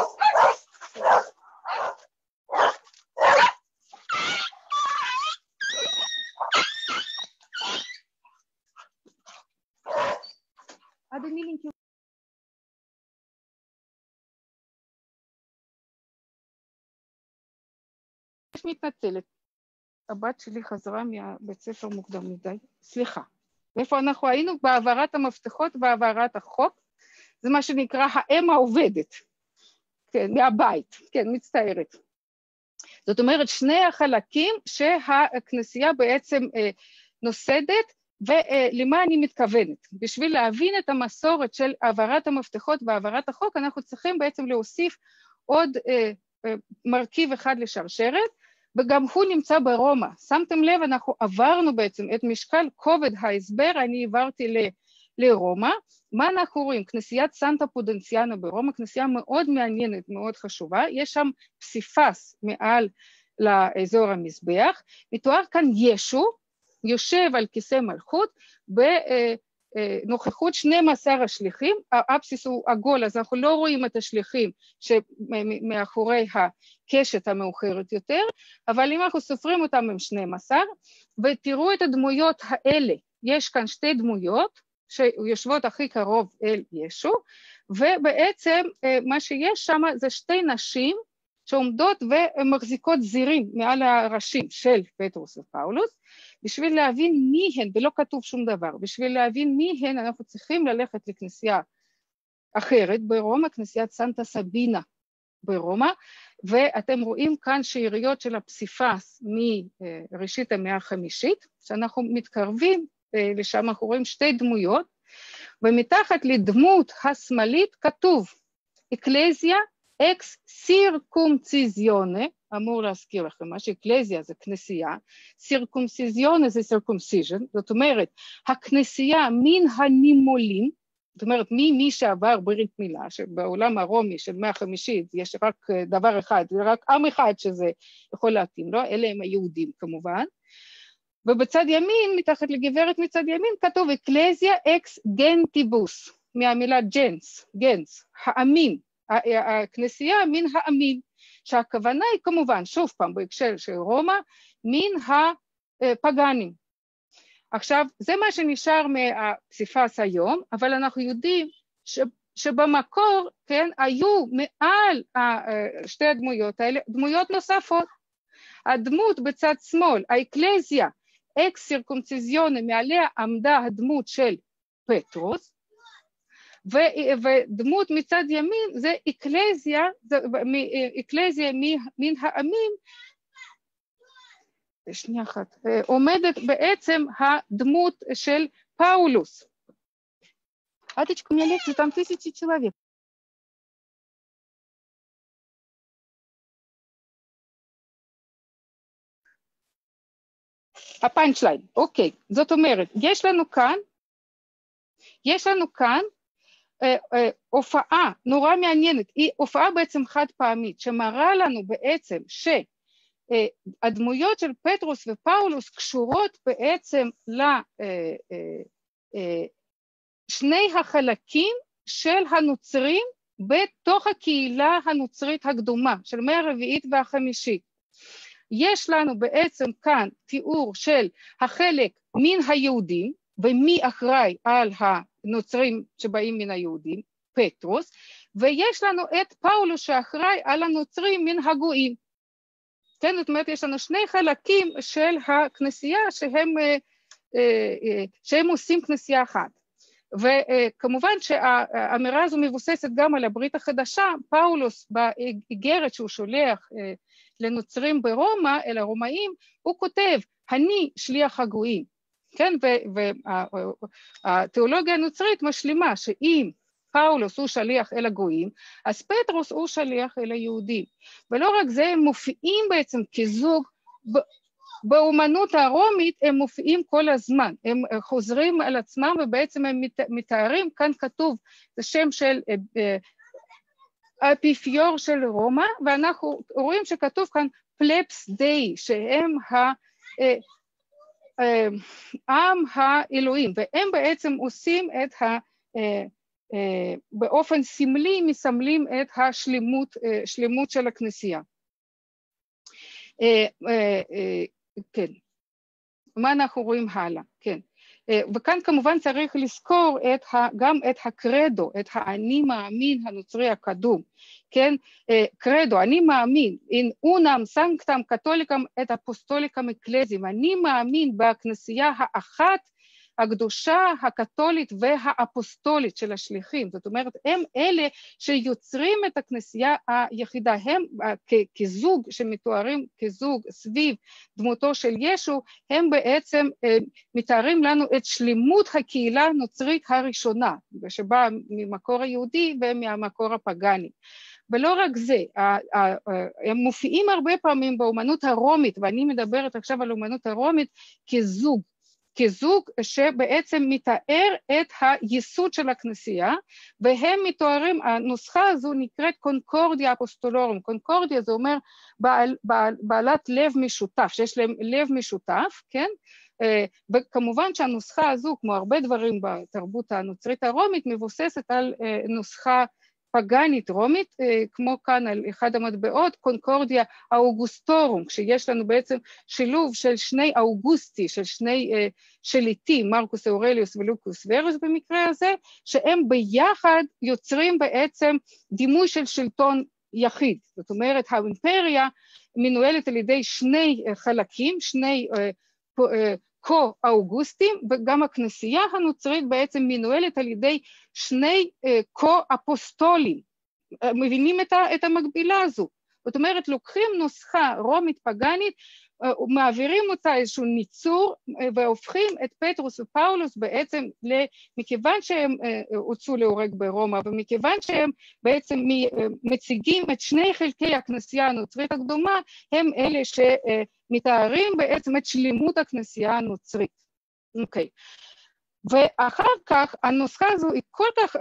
מתנצלת, הבת שלי חזרה מהבית ספר מוקדם מדי, סליחה. ואיפה אנחנו היינו? בהעברת המפתחות, בהעברת החוק, זה מה שנקרא האם העובדת, כן, מהבית, כן, מצטערת. זאת אומרת, שני החלקים שהכנסייה בעצם נוסדת, ולמה אני מתכוונת? בשביל להבין את המסורת של העברת המפתחות והעברת החוק, אנחנו צריכים בעצם להוסיף עוד מרכיב אחד לשרשרת, וגם הוא נמצא ברומא. שמתם לב, אנחנו עברנו בעצם את משקל כובד ההסבר, אני עברתי לרומא. מה אנחנו רואים? כנסיית סנטה פודנציאנו ברומא, כנסייה מאוד מעניינת, מאוד חשובה, יש שם פסיפס מעל לאזור המזבח, מתואר כאן ישו, יושב על כיסא מלכות, בנוכחות 12 השליחים, האפסיס הוא עגול, אז אנחנו לא רואים את השליחים שמאחורי הקשת המאוחרת יותר, אבל אם אנחנו סופרים אותם הם 12, ותראו את הדמויות האלה, יש כאן שתי דמויות, שיושבות הכי קרוב אל ישו, ובעצם מה שיש שם זה שתי נשים, שעומדות ומחזיקות זירים מעל הראשים של פטרוס ופאולוס, בשביל להבין מי הן, ולא כתוב שום דבר, בשביל להבין מי הן אנחנו צריכים ללכת לכנסייה אחרת ברומא, כנסיית סנטה סבינה ברומא, ואתם רואים כאן שאריות של הפסיפס מראשית המאה החמישית, שאנחנו מתקרבים לשם, אנחנו רואים שתי דמויות, ומתחת לדמות השמאלית כתוב, אקלזיה אקס סירקומציזיונה, אמור להזכיר לכם, מה שאקלזיה זה כנסייה, סירקומציזיונה זה סירקומסיז'ן, זאת אומרת, הכנסייה מן הנימולים, זאת אומרת, מי שעבר ברית מילה, שבעולם הרומי של 150 יש רק דבר אחד, רק עם אחד שזה יכול להתאים לו, אלה הם היהודים כמובן, ובצד ימין, מתחת לגברת מצד ימין, כתוב אקלזיה אקס גנטיבוס, מהמילה גנס, העמים, הכנסייה מן העמים, שהכוונה היא כמובן, שוב פעם, בהקשר של רומא, מן הפגנים. עכשיו, זה מה שנשאר מהפסיפס היום, אבל אנחנו יודעים שבמקור, כן, היו מעל שתי הדמויות האלה, דמויות נוספות. הדמות בצד שמאל, האקלזיה, אקס סירקומציזיונה, מעליה עמדה הדמות של פטרוס, ודמות מצד ימין זה אקלזיה, מן העמים, שנייה אחת, עומדת בעצם הדמות של פאולוס. Аточка, у меня лекция, там 1000 человек. הפאנצ'ליין, אוקיי, זאת אומרת, יש לנו כאן הופעה נורא מעניינת, היא הופעה בעצם חד פעמית, שמראה לנו בעצם שהדמויות של פטרוס ופאולוס קשורות בעצם לשני החלקים של הנוצרים בתוך הקהילה הנוצרית הקדומה, של מאה הרביעית והחמישית. יש לנו בעצם כאן תיאור של החלק מן היהודים, ומי אחראי על הנוצרים שבאים מן היהודים, פטרוס, ויש לנו את פאולוס שאחראי על הנוצרים מן הגויים. כן, זאת אומרת, יש לנו שני חלקים של הכנסייה שהם עושים כנסייה אחת. וכמובן שהאמירה הזו מבוססת גם על הברית החדשה. פאולוס באיגרת שהוא שולח לנוצרים ברומא, אל הרומאים, הוא כותב, אני שליח הגויים. כן, והתיאולוגיה הנוצרית משלימה שאם פאולוס הוא שליח אל הגויים, אז פטרוס הוא שליח אל היהודים. ולא רק זה, הם מופיעים בעצם כזוג, באומנות הרומית הם מופיעים כל הזמן, הם חוזרים על עצמם ובעצם הם מתארים, כאן כתוב, זה שם של האפיפיור של רומא, ואנחנו רואים שכתוב כאן פלפס די, שהם עם האלוהים, והם בעצם עושים את באופן סמלי מסמלים את השלמות של הכנסייה. כן, מה אנחנו רואים הלאה, כן. וכאן כמובן צריך לזכור גם את הקרדו, את האני מאמין הנוצרי הקדום, כן, קרדו, אני מאמין, in unam sanctam catholicam et apostolicam ecclesiam, אני מאמין בכנסייה האחת, הקדושה, הקתולית והאפוסטולית של השליחים, זאת אומרת, הם אלה שיוצרים את הכנסייה היחידה, הם כזוג שמתוארים כזוג סביב דמותו של ישו, הם בעצם מתארים לנו את שלמות הקהילה הנוצרית הראשונה, שבאה ממקור היהודי ומהמקור הפגני. ולא רק זה, הם מופיעים הרבה פעמים באומנות הרומית, ואני מדברת עכשיו על אומנות הרומית כזוג שבעצם מתאר את היסוד של הכנסייה, והם מתוארים, הנוסחה הזו נקראת קונקורדיה אפוסטולורום. קונקורדיה זה אומר בעלת לב משותף, שיש להם לב משותף, כן? וכמובן שהנוסחה הזו, כמו הרבה דברים בתרבות הנוצרית הרומית, מבוססת על נוסחה פגנית רומית, כמו כאן על אחד המטבעות, קונקורדיה האוגוסטורום, כשיש לנו בעצם שילוב של שני אוגוסטי, של שני שליטים, מרקוס אורליוס ולוקוס ורוס במקרה הזה, שהם ביחד יוצרים בעצם דימוי של שלטון יחיד. זאת אומרת, האימפריה מנוהלת על ידי שני חלקים, שני קו-אוגוסטים, וגם הכנסייה הנוצרית בעצם מנוהלת על ידי שני קו-אפוסטולים. מבינים את המקבילה הזו. זאת אומרת, לוקחים נוסחה רומית פגנית, מעבירים אותה איזשהו ניצור, והופכים את פטרוס ופאולוס בעצם, מכיוון שהם הוצאו להורג ברומא, ומכיוון שהם בעצם מציגים את שני חלקי הכנסייה הנוצרית הקדומה, הם אלה שמתארים בעצם את שלמות הכנסייה הנוצרית. אוקיי. ואחר כך הנוסחה הזו היא כל כך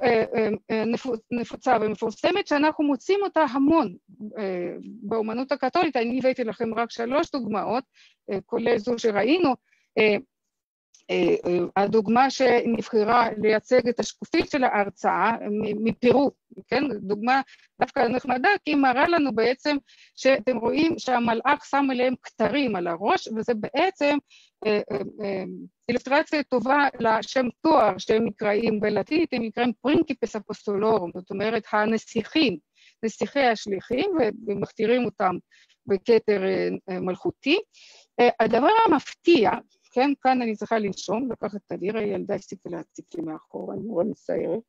נפוצה ומפורסמת שאנחנו מוצאים אותה המון באומנות הקתולית. אני הבאתי לכם רק 3 דוגמאות, כולל זו שראינו. הדוגמה שנבחרה לייצג את השקופית של ההרצאה מפירו, כן? דוגמה דווקא נחמדה, כי היא מראה לנו בעצם שאתם רואים שהמלאך שם אליהם כתרים על הראש, וזה בעצם אילוסטרציה טובה לשם תואר שהם נקראים בלטינית, הם נקראים פרינקיפס אפוסטולורום, זאת אומרת הנסיכים, נסיכי השליחים, ומכתירים אותם בכתר מלכותי. הדבר המפתיע, כן, כאן אני צריכה לנשום, לקחת את הדירה, ילדה הפסיקה להציק לי מאחור, אני נורא מצטערת.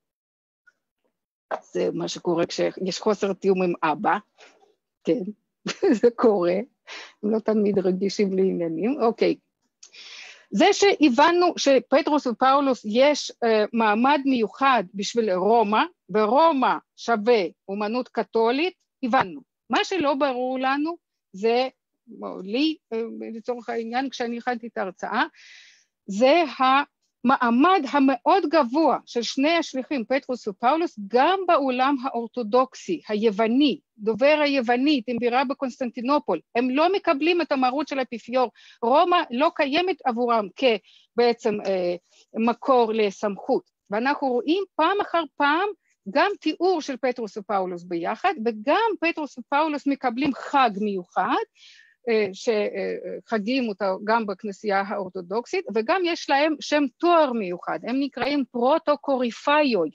זה מה שקורה כשיש חוסר תיאום עם אבא, כן, זה קורה, הם לא תמיד רגישים לעניינים, אוקיי. זה שהבנו שפטרוס ופאולוס יש מעמד מיוחד בשביל רומא, ורומא שווה אומנות קתולית, הבנו. מה שלא ברור לנו זה, לי לצורך העניין כשאני הכנתי את ההרצאה, זה המעמד המאוד גבוה של שני השליחים, פטרוס ופאולוס, גם בעולם האורתודוקסי, היווני, דובר היוונית, עם בירה בקונסטנטינופול, הם לא מקבלים את המרות של האפיפיור, רומא לא קיימת עבורם כבעצם מקור לסמכות, ואנחנו רואים פעם אחר פעם, גם תיאור של פטרוס ופאולוס ביחד, וגם פטרוס ופאולוס מקבלים חג מיוחד, שחגים אותה גם בכנסייה האורתודוקסית, וגם יש להם שם תואר מיוחד, הם נקראים פרוטוקוריפאיוי,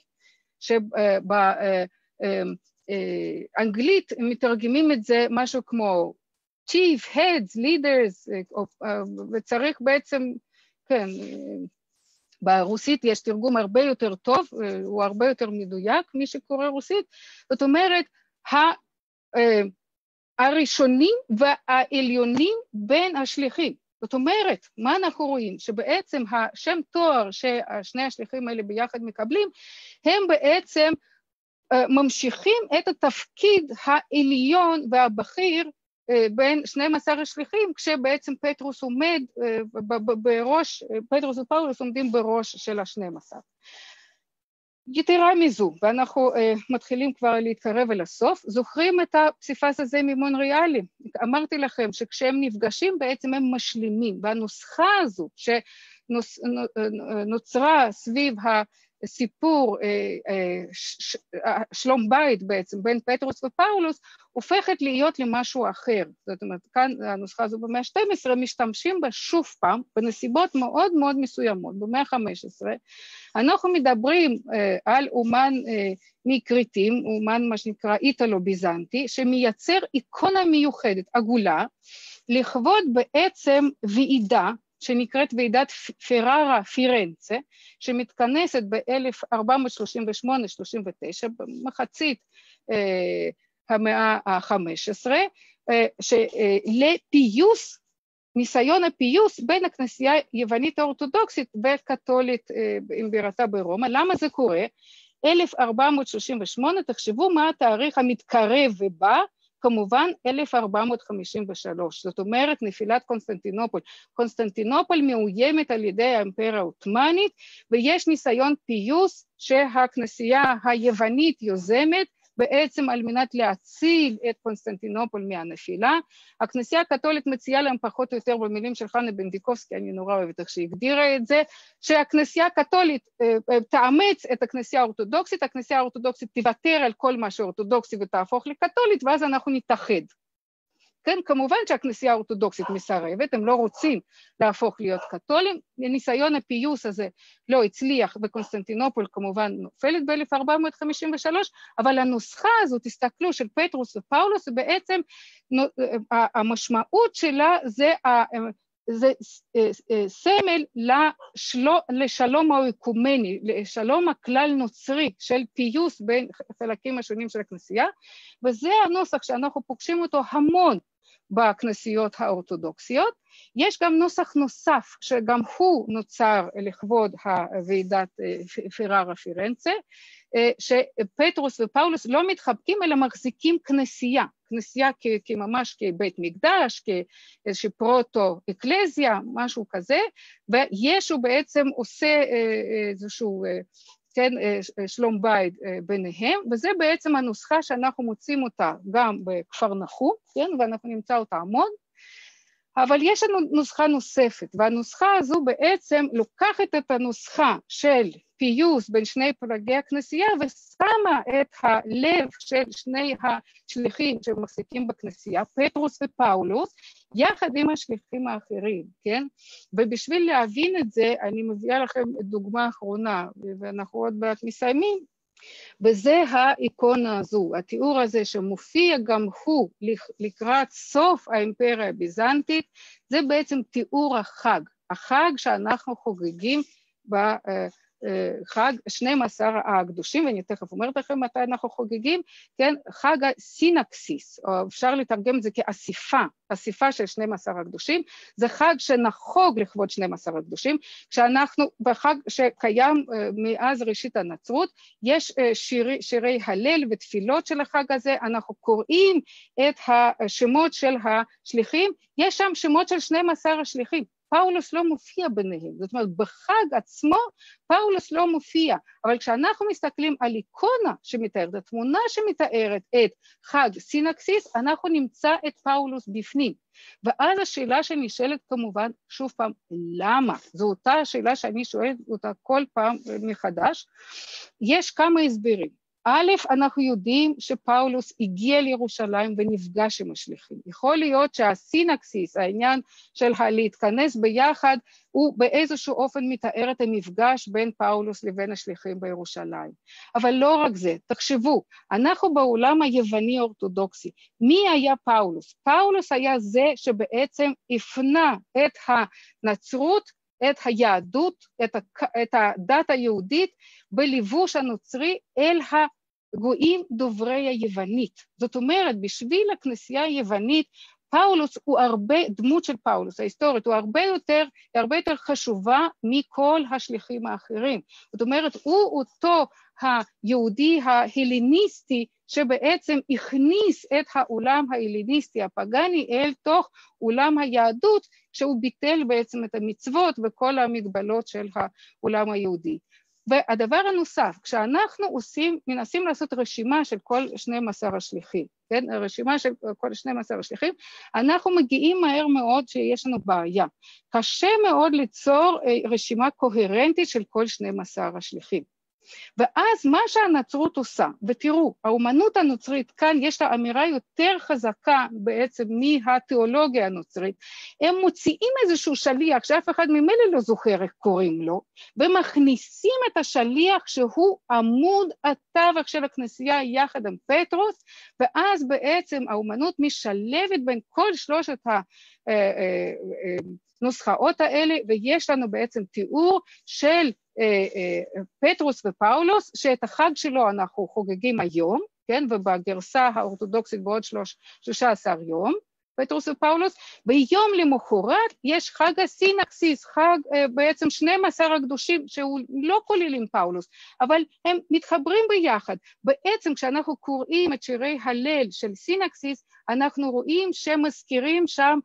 שבאנגלית מתרגמים את זה משהו כמו chief, heads, leaders, וצריך בעצם, כן, ברוסית יש תרגום הרבה יותר טוב, הוא הרבה יותר מדויק, מי שקורא רוסית, זאת אומרת, הראשונים והעליונים בין השליחים. זאת אומרת, מה אנחנו רואים? שבעצם השם תואר ששני השליחים האלה ביחד מקבלים, הם בעצם ממשיכים את התפקיד העליון והבכיר בין 12 השליחים, כשבעצם פטרוס עומד בראש, פטרוס ופאולוס עומדים בראש של ה-12. יתרה מזו, ואנחנו מתחילים כבר להתקרב אל הסוף, זוכרים את הפסיפס הזה ממונריאלי. אמרתי לכם שכשהם נפגשים בעצם הם משלימים, והנוסחה הזו שנוצרה סביב הסיפור שלום בית בעצם בין פטרוס ופאולוס, הופכת להיות למשהו אחר. זאת אומרת, כאן הנוסחה הזו במאה ה-12 משתמשים בה שוב פעם, בנסיבות מאוד מאוד מסוימות, במאה ה-15, אנחנו מדברים על אומן מקריטים, אומן מה שנקרא איטלו-ביזנטי, שמייצר איקונה מיוחדת, עגולה, לכבוד בעצם ועידה, שנקראת ועידת פרארה פירנצה, שמתכנסת ב-1438-39, במחצית המאה ה-15, לפיוס, ניסיון הפיוס בין הכנסייה היוונית האורתודוקסית וקתולית עם בירתה ברומא. למה זה קורה? 1438, תחשבו מה התאריך המתקרב ובא, כמובן 1453, זאת אומרת נפילת קונסטנטינופול. קונסטנטינופול מאוימת על ידי האימפריה העות'מאנית, ויש ניסיון פיוס שהכנסייה היוונית יוזמת, בעצם על מנת להציל את קונסטנטינופול מהנפילה. הכנסייה הקתולית מציעה להם פחות או יותר במילים של חנה בנדיקובסקי, אני נורא אוהבת איך שהגדירה את זה, שהכנסייה הקתולית תאמץ את הכנסייה האורתודוקסית, הכנסייה האורתודוקסית תוותר על כל מה שאורתודוקסי ותהפוך לקתולית, ואז אנחנו נתאחד. כן, כמובן שהכנסייה האורתודוקסית מסרבת, הם לא רוצים להפוך להיות קתולים, ניסיון הפיוס הזה לא הצליח, וקונסטנטינופול כמובן נופלת ב-1453, אבל הנוסחה הזו, תסתכלו, של פטרוס ופאולוס, בעצם המשמעות שלה זה סמל לשלום האקומני, לשלום הכלל נוצרי של פיוס בין חלקים השונים של הכנסייה, וזה הנוסח שאנחנו פוגשים אותו המון בכנסיות האורתודוקסיות. יש גם נוסח נוסף שגם הוא נוצר לכבוד הוועידת פרארה פירנצה, שפטרוס ופאולוס לא מתחבקים אלא מחזיקים כנסייה, כנסייה כממש כבית מקדש, כאיזושהי פרוטו-אקלזיה, משהו כזה, וישו בעצם עושה איזשהו כן, שלום בית ביניהם, וזה בעצם הנוסחה שאנחנו מוצאים אותה גם בכפר נחום, כן, ואנחנו נמצא אותה המון, אבל יש לנו נוסחה נוספת, והנוסחה הזו בעצם לוקחת את הנוסחה של פיוס בין שני פלגי הכנסייה, ושמה את הלב של שני השליחים שמחזיקים בכנסייה, פטרוס ופאולוס, יחד עם השליחים האחרים, כן? ובשביל להבין את זה, אני מביאה לכם דוגמה אחרונה, ואנחנו עוד מעט מסיימים, וזה האיקונה הזו, התיאור הזה שמופיע גם הוא לקראת סוף האימפריה הביזנטית, זה בעצם תיאור החג, החג שאנחנו חוגגים בחג 12 הקדושים, ואני תכף אומרת לכם מתי אנחנו חוגגים, כן, חג הסינקסיס, או אפשר לתרגם את זה כאסיפה, אסיפה של 12 הקדושים, זה חג שנחוג לכבוד 12 הקדושים, כשאנחנו בחג שקיים מאז ראשית הנצרות, יש שירי הלל ותפילות של החג הזה, אנחנו קוראים את השמות של השליחים, יש שם שמות של 12 השליחים, פאולוס לא מופיע ביניהם, זאת אומרת בחג עצמו פאולוס לא מופיע, אבל כשאנחנו מסתכלים על איקונה שמתארת, התמונה שמתארת את חג סינקסיס, אנחנו נמצא את פאולוס בפנים, ואז השאלה שנשאלת כמובן שוב פעם, למה? זו אותה השאלה שאני שואלת אותה כל פעם מחדש, יש כמה הסברים, א', אנחנו יודעים שפאולוס הגיע לירושלים ונפגש עם השליחים. יכול להיות שהסינקסיס, העניין של להתכנס ביחד, הוא באיזשהו אופן מתאר את המפגש בין פאולוס לבין השליחים בירושלים. אבל לא רק זה, תחשבו, אנחנו בעולם היווני אורתודוקסי, מי היה פאולוס? פאולוס היה זה שבעצם הפנה את הנצרות, את היהדות, את הדת היהודית, בליבוש הנוצרי אל הגויים דוברי היוונית. זאת אומרת, בשביל הכנסייה היוונית, פאולוס הוא דמות של פאולוס, ההיסטורית, הוא הרבה יותר חשובה מכל השליחים האחרים. זאת אומרת, הוא אותו היהודי ההלניסטי, שבעצם הכניס את העולם ההלניסטי הפגני אל תוך עולם היהדות, שהוא ביטל בעצם את המצוות וכל המגבלות של העולם היהודי. והדבר הנוסף, כשאנחנו מנסים לעשות רשימה של כל 12 השליחים, כן? הרשימה של כל 12 השליחים, אנחנו מגיעים מהר מאוד שיש לנו בעיה. קשה מאוד ליצור רשימה קוהרנטית של כל 12 השליחים. ואז מה שהנצרות עושה, ותראו, האומנות הנוצרית, כאן יש לה אמירה יותר חזקה בעצם מהתיאולוגיה הנוצרית, הם מוציאים איזשהו שליח שאף אחד ממילא לא זוכר איך קוראים לו, ומכניסים את השליח שהוא עמוד התווך של הכנסייה יחד עם פטרוס, ואז בעצם האומנות משלבת בין כל שלושת הנוסחאות האלה, ויש לנו בעצם תיאור של פטרוס ופאולוס, שאת החג שלו אנחנו חוגגים היום, כן, ובגרסה האורתודוקסית בעוד 13 יום, פטרוס ופאולוס, ביום למחרת יש חג הסינקסיס, חג בעצם 12 הקדושים שהוא לא כוללים פאולוס, אבל הם מתחברים ביחד. בעצם כשאנחנו קוראים את שירי הלל של סינקסיס, אנחנו רואים שמזכירים שם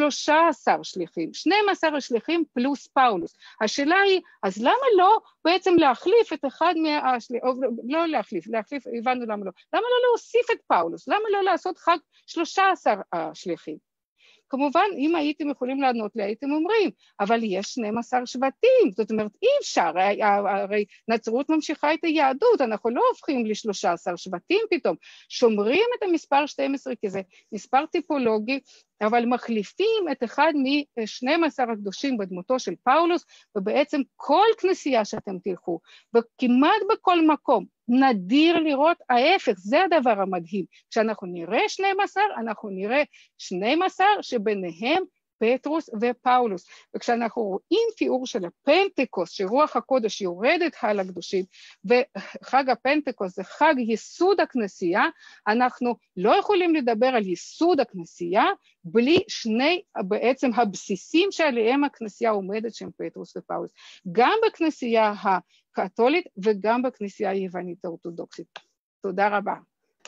13 שליחים, 12 שליחים פלוס פאולוס. השאלה היא, אז למה לא בעצם להחליף את אחד מהשליחים, לא להחליף, הבנו למה לא, למה לא להוסיף את פאולוס, למה לא לעשות חג 13 שליחים? כמובן, אם הייתם יכולים לענות לי, הייתם אומרים, אבל יש 12 שבטים, זאת אומרת, אי אפשר, הרי נצרות ממשיכה את היהדות, אנחנו לא הופכים ל13 שבטים פתאום, שומרים את המספר 12 כי זה מספר טיפולוגי, אבל מחליפים את אחד מ-12 הקדושים בדמותו של פאולוס, ובעצם כל כנסייה שאתם תלכו, וכמעט בכל מקום, נדיר לראות ההפך, זה הדבר המדהים. כשאנחנו נראה 12, אנחנו נראה 12 שביניהם פטרוס ופאולוס. וכשאנחנו רואים תיאור של הפנטקוסט, שרוח הקודש יורדת על הקדושים, וחג הפנטקוסט זה חג ייסוד הכנסייה, אנחנו לא יכולים לדבר על ייסוד הכנסייה, בלי שני בעצם הבסיסים שעליהם הכנסייה עומדת שהם פטרוס ופאולוס. גם בכנסייה הקתולית וגם בכנסייה היוונית האורתודוקסית. תודה רבה.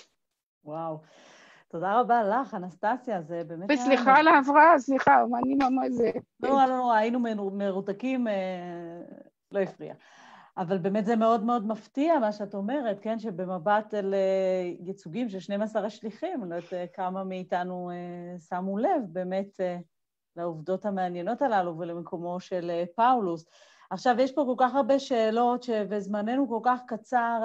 וואו. תודה רבה לך, אנסטסיה, זה באמת... וסליחה על ההבראה, סליחה, אני ממש זה... לא, היינו מרותקים, לא הפריע. אבל באמת זה מאוד מאוד מפתיע מה שאת אומרת, כן? שבמבט אל ייצוגים של 12 השליחים, אני לא יודעת כמה מאיתנו שמו לב באמת לעובדות המעניינות הללו ולמקומו של פאולוס. עכשיו, יש פה כל כך הרבה שאלות שבזמננו כל כך קצר,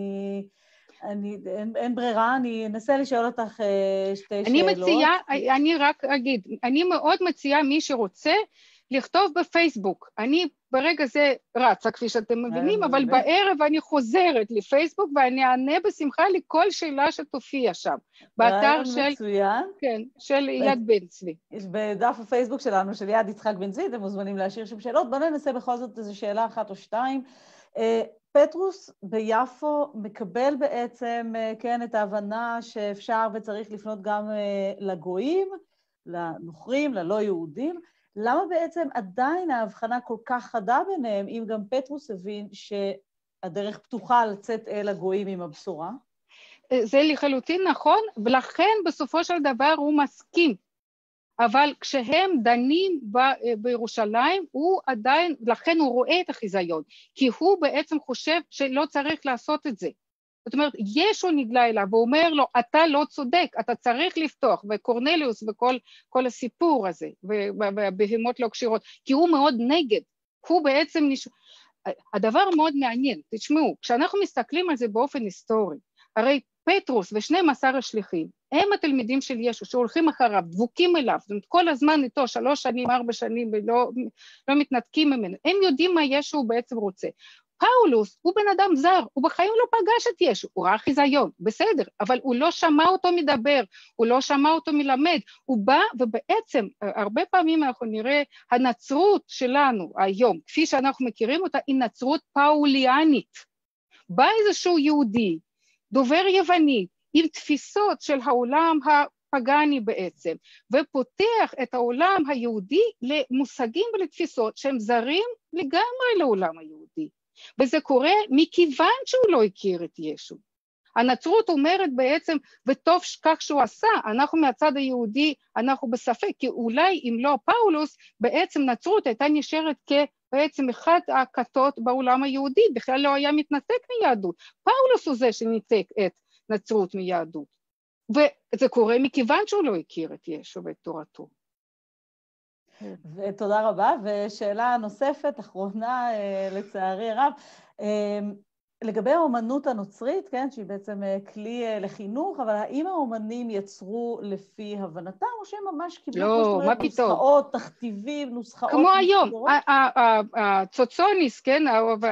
אין ברירה, אני אנסה לשאול אותך שתי שאלות. אני רק אגיד, אני מאוד מציעה מי שרוצה לכתוב בפייסבוק. אני ברגע זה רצה, כפי שאתם מבינים, אבל בערב אני חוזרת לפייסבוק, ואני אענה בשמחה לכל שאלה שתופיע שם. באתר של יד בן צבי. בדף הפייסבוק שלנו, של יד יצחק בן צבי, אתם מוזמנים להשאיר שם שאלות. בואו ננסה בכל זאת איזו שאלה אחת או שתיים. פטרוס ביפו מקבל בעצם, כן, את ההבנה שאפשר וצריך לפנות גם לגויים, לנוכרים, ללא יהודים. למה בעצם עדיין ההבחנה כל כך חדה ביניהם, אם גם פטרוס הבין שהדרך פתוחה לצאת אל הגויים עם הבשורה? זה לחלוטין נכון, ולכן בסופו של דבר הוא מסכים. אבל כשהם דנים בירושלים, הוא עדיין, לכן הוא רואה את החיזיון, כי הוא בעצם חושב שלא צריך לעשות את זה. זאת אומרת, ישו נגלה אליו, והוא אומר לו, אתה לא צודק, אתה צריך לפתוח, וקורנליוס וכל הסיפור הזה, ובהמות לא קשירות, כי הוא מאוד נגד, הוא בעצם הדבר מאוד מעניין, תשמעו, כשאנחנו מסתכלים על זה באופן היסטורי, הרי פטרוס ו12 השליחים, הם התלמידים של ישו, שהולכים אחריו, דבוקים אליו, זאת אומרת, כל הזמן איתו, 3 שנים, 4 שנים, ולא מתנתקים ממנו, הם יודעים מה ישו בעצם רוצה. פאולוס הוא בן אדם זר, הוא בחיים לא פגש את ישו, הוא ראה חיזיון, בסדר, אבל הוא לא שמע אותו מדבר, הוא לא שמע אותו מלמד, הוא בא ובעצם, הרבה פעמים אנחנו נראה, הנצרות שלנו היום, כפי שאנחנו מכירים אותה, היא נצרות פאוליאנית. בא איזשהו יהודי, דובר יוונית, עם תפיסות של העולם הפגני בעצם, ופותח את העולם היהודי למושגים ולתפיסות שהם זרים לגמרי לעולם היהודי. וזה קורה מכיוון שהוא לא הכיר את ישו. הנצרות אומרת בעצם, וטוב כך שהוא עשה, אנחנו מהצד היהודי, אנחנו בספק, כי אולי אם לא פאולוס, בעצם נצרות הייתה נשארת בעצם אחד הכתות בעולם היהודי, בכלל לא היה מתנתק מיהדות. פאולוס הוא זה שניתק את נצרות מיהדות. וזה קורה מכיוון שהוא לא הכיר את ישו ואת תורתו. ותודה רבה, ושאלה נוספת, אחרונה לצערי הרב, לגבי האומנות הנוצרית, כן, שהיא בעצם כלי לחינוך, אבל האם האומנים יצרו לפי הבנתם, או שהם ממש קיבלו לא, מה פתאום? נוסחאות, תכתיבים, נוסחאות... כמו היום, הצוצוניס, כן,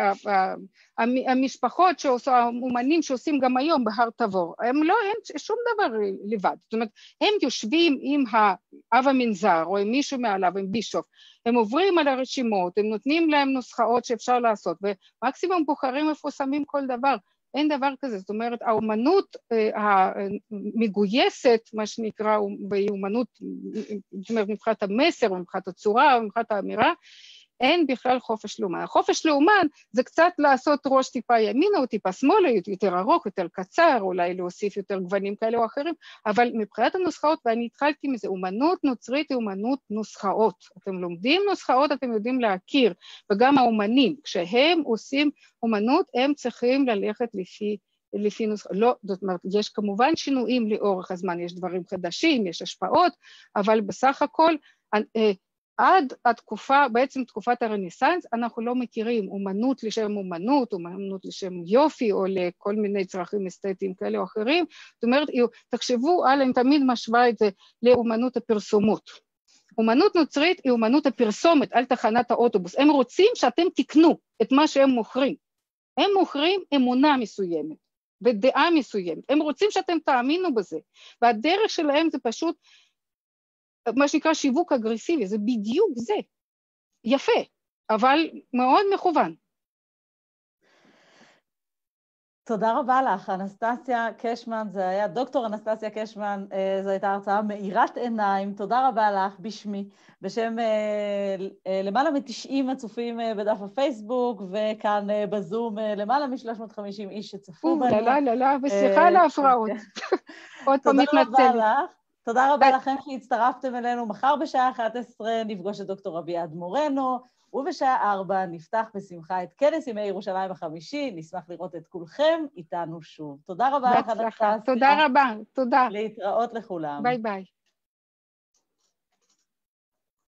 המשפחות, האומנים שעושים גם היום בהר תבור, הם לא, אין שום דבר לבד, זאת אומרת, הם יושבים עם האב המנזר, או עם מישהו מעליו, עם בישוף, הם עוברים על הרשימות, הם נותנים להם נוסחאות שאפשר לעשות, ומקסימום בוחרים איפה שמים כל דבר, אין דבר כזה, זאת אומרת, האומנות המגויסת, מה שנקרא, והיא אומנות, זאת אומרת, מבחינת המסר, מבחינת הצורה, מבחינת האמירה, אין בכלל חופש לאומן. החופש לאומן זה קצת לעשות ראש טיפה ימינה או טיפה שמאלה, יותר ארוך, יותר קצר, אולי להוסיף יותר גוונים כאלה או אחרים, אבל מבחינת הנוסחאות, ואני התחלתי מזה, אומנות נוצרית היא אומנות נוסחאות. אתם לומדים נוסחאות, אתם יודעים להכיר, וגם האומנים, כשהם עושים אומנות, הם צריכים ללכת לפי נוסחאות. לא, זאת אומרת, יש כמובן שינויים לאורך הזמן, יש דברים חדשים, יש השפעות, אבל בסך הכל, עד התקופה, בעצם תקופת הרנסנס, אנחנו לא מכירים אומנות לשם אומנות, אומנות לשם יופי, או לכל מיני צרכים אסתטיים כאלה או אחרים. זאת אומרת, תחשבו על, אני תמיד משווה את זה לאומנות הפרסומות. אומנות נוצרית היא אומנות הפרסומת על תחנת האוטובוס. הם רוצים שאתם תקנו את מה שהם מוכרים. הם מוכרים אמונה מסוימת, ודעה מסוימת. הם רוצים שאתם תאמינו בזה. והדרך שלהם זה פשוט, מה שנקרא שיווק אגרסיבי, זה בדיוק זה. יפה, אבל מאוד מכוון. תודה רבה לך, אנסטסיה קשמן, זה היה דוקטור אנסטסיה קשמן, זו הייתה הרצאה מאירת עיניים, תודה רבה לך בשמי, בשם למעלה מ-90 הצופים בדף הפייסבוק, וכאן בזום למעלה מ-350 איש שצפו בנו. לא, וסליחה על ההפרעות. עוד פעם מתנצלת. תודה רבה לכם שהצטרפתם אלינו. מחר בשעה 11 נפגוש את דוקטור אביעד מורנו, ובשעה 4 נפתח בשמחה את כנס ימי ירושלים החמישי. נשמח לראות את כולכם איתנו שוב. תודה רבה לך, אנסטסיה. תודה רבה, תודה. להתראות לכולם. ביי ביי.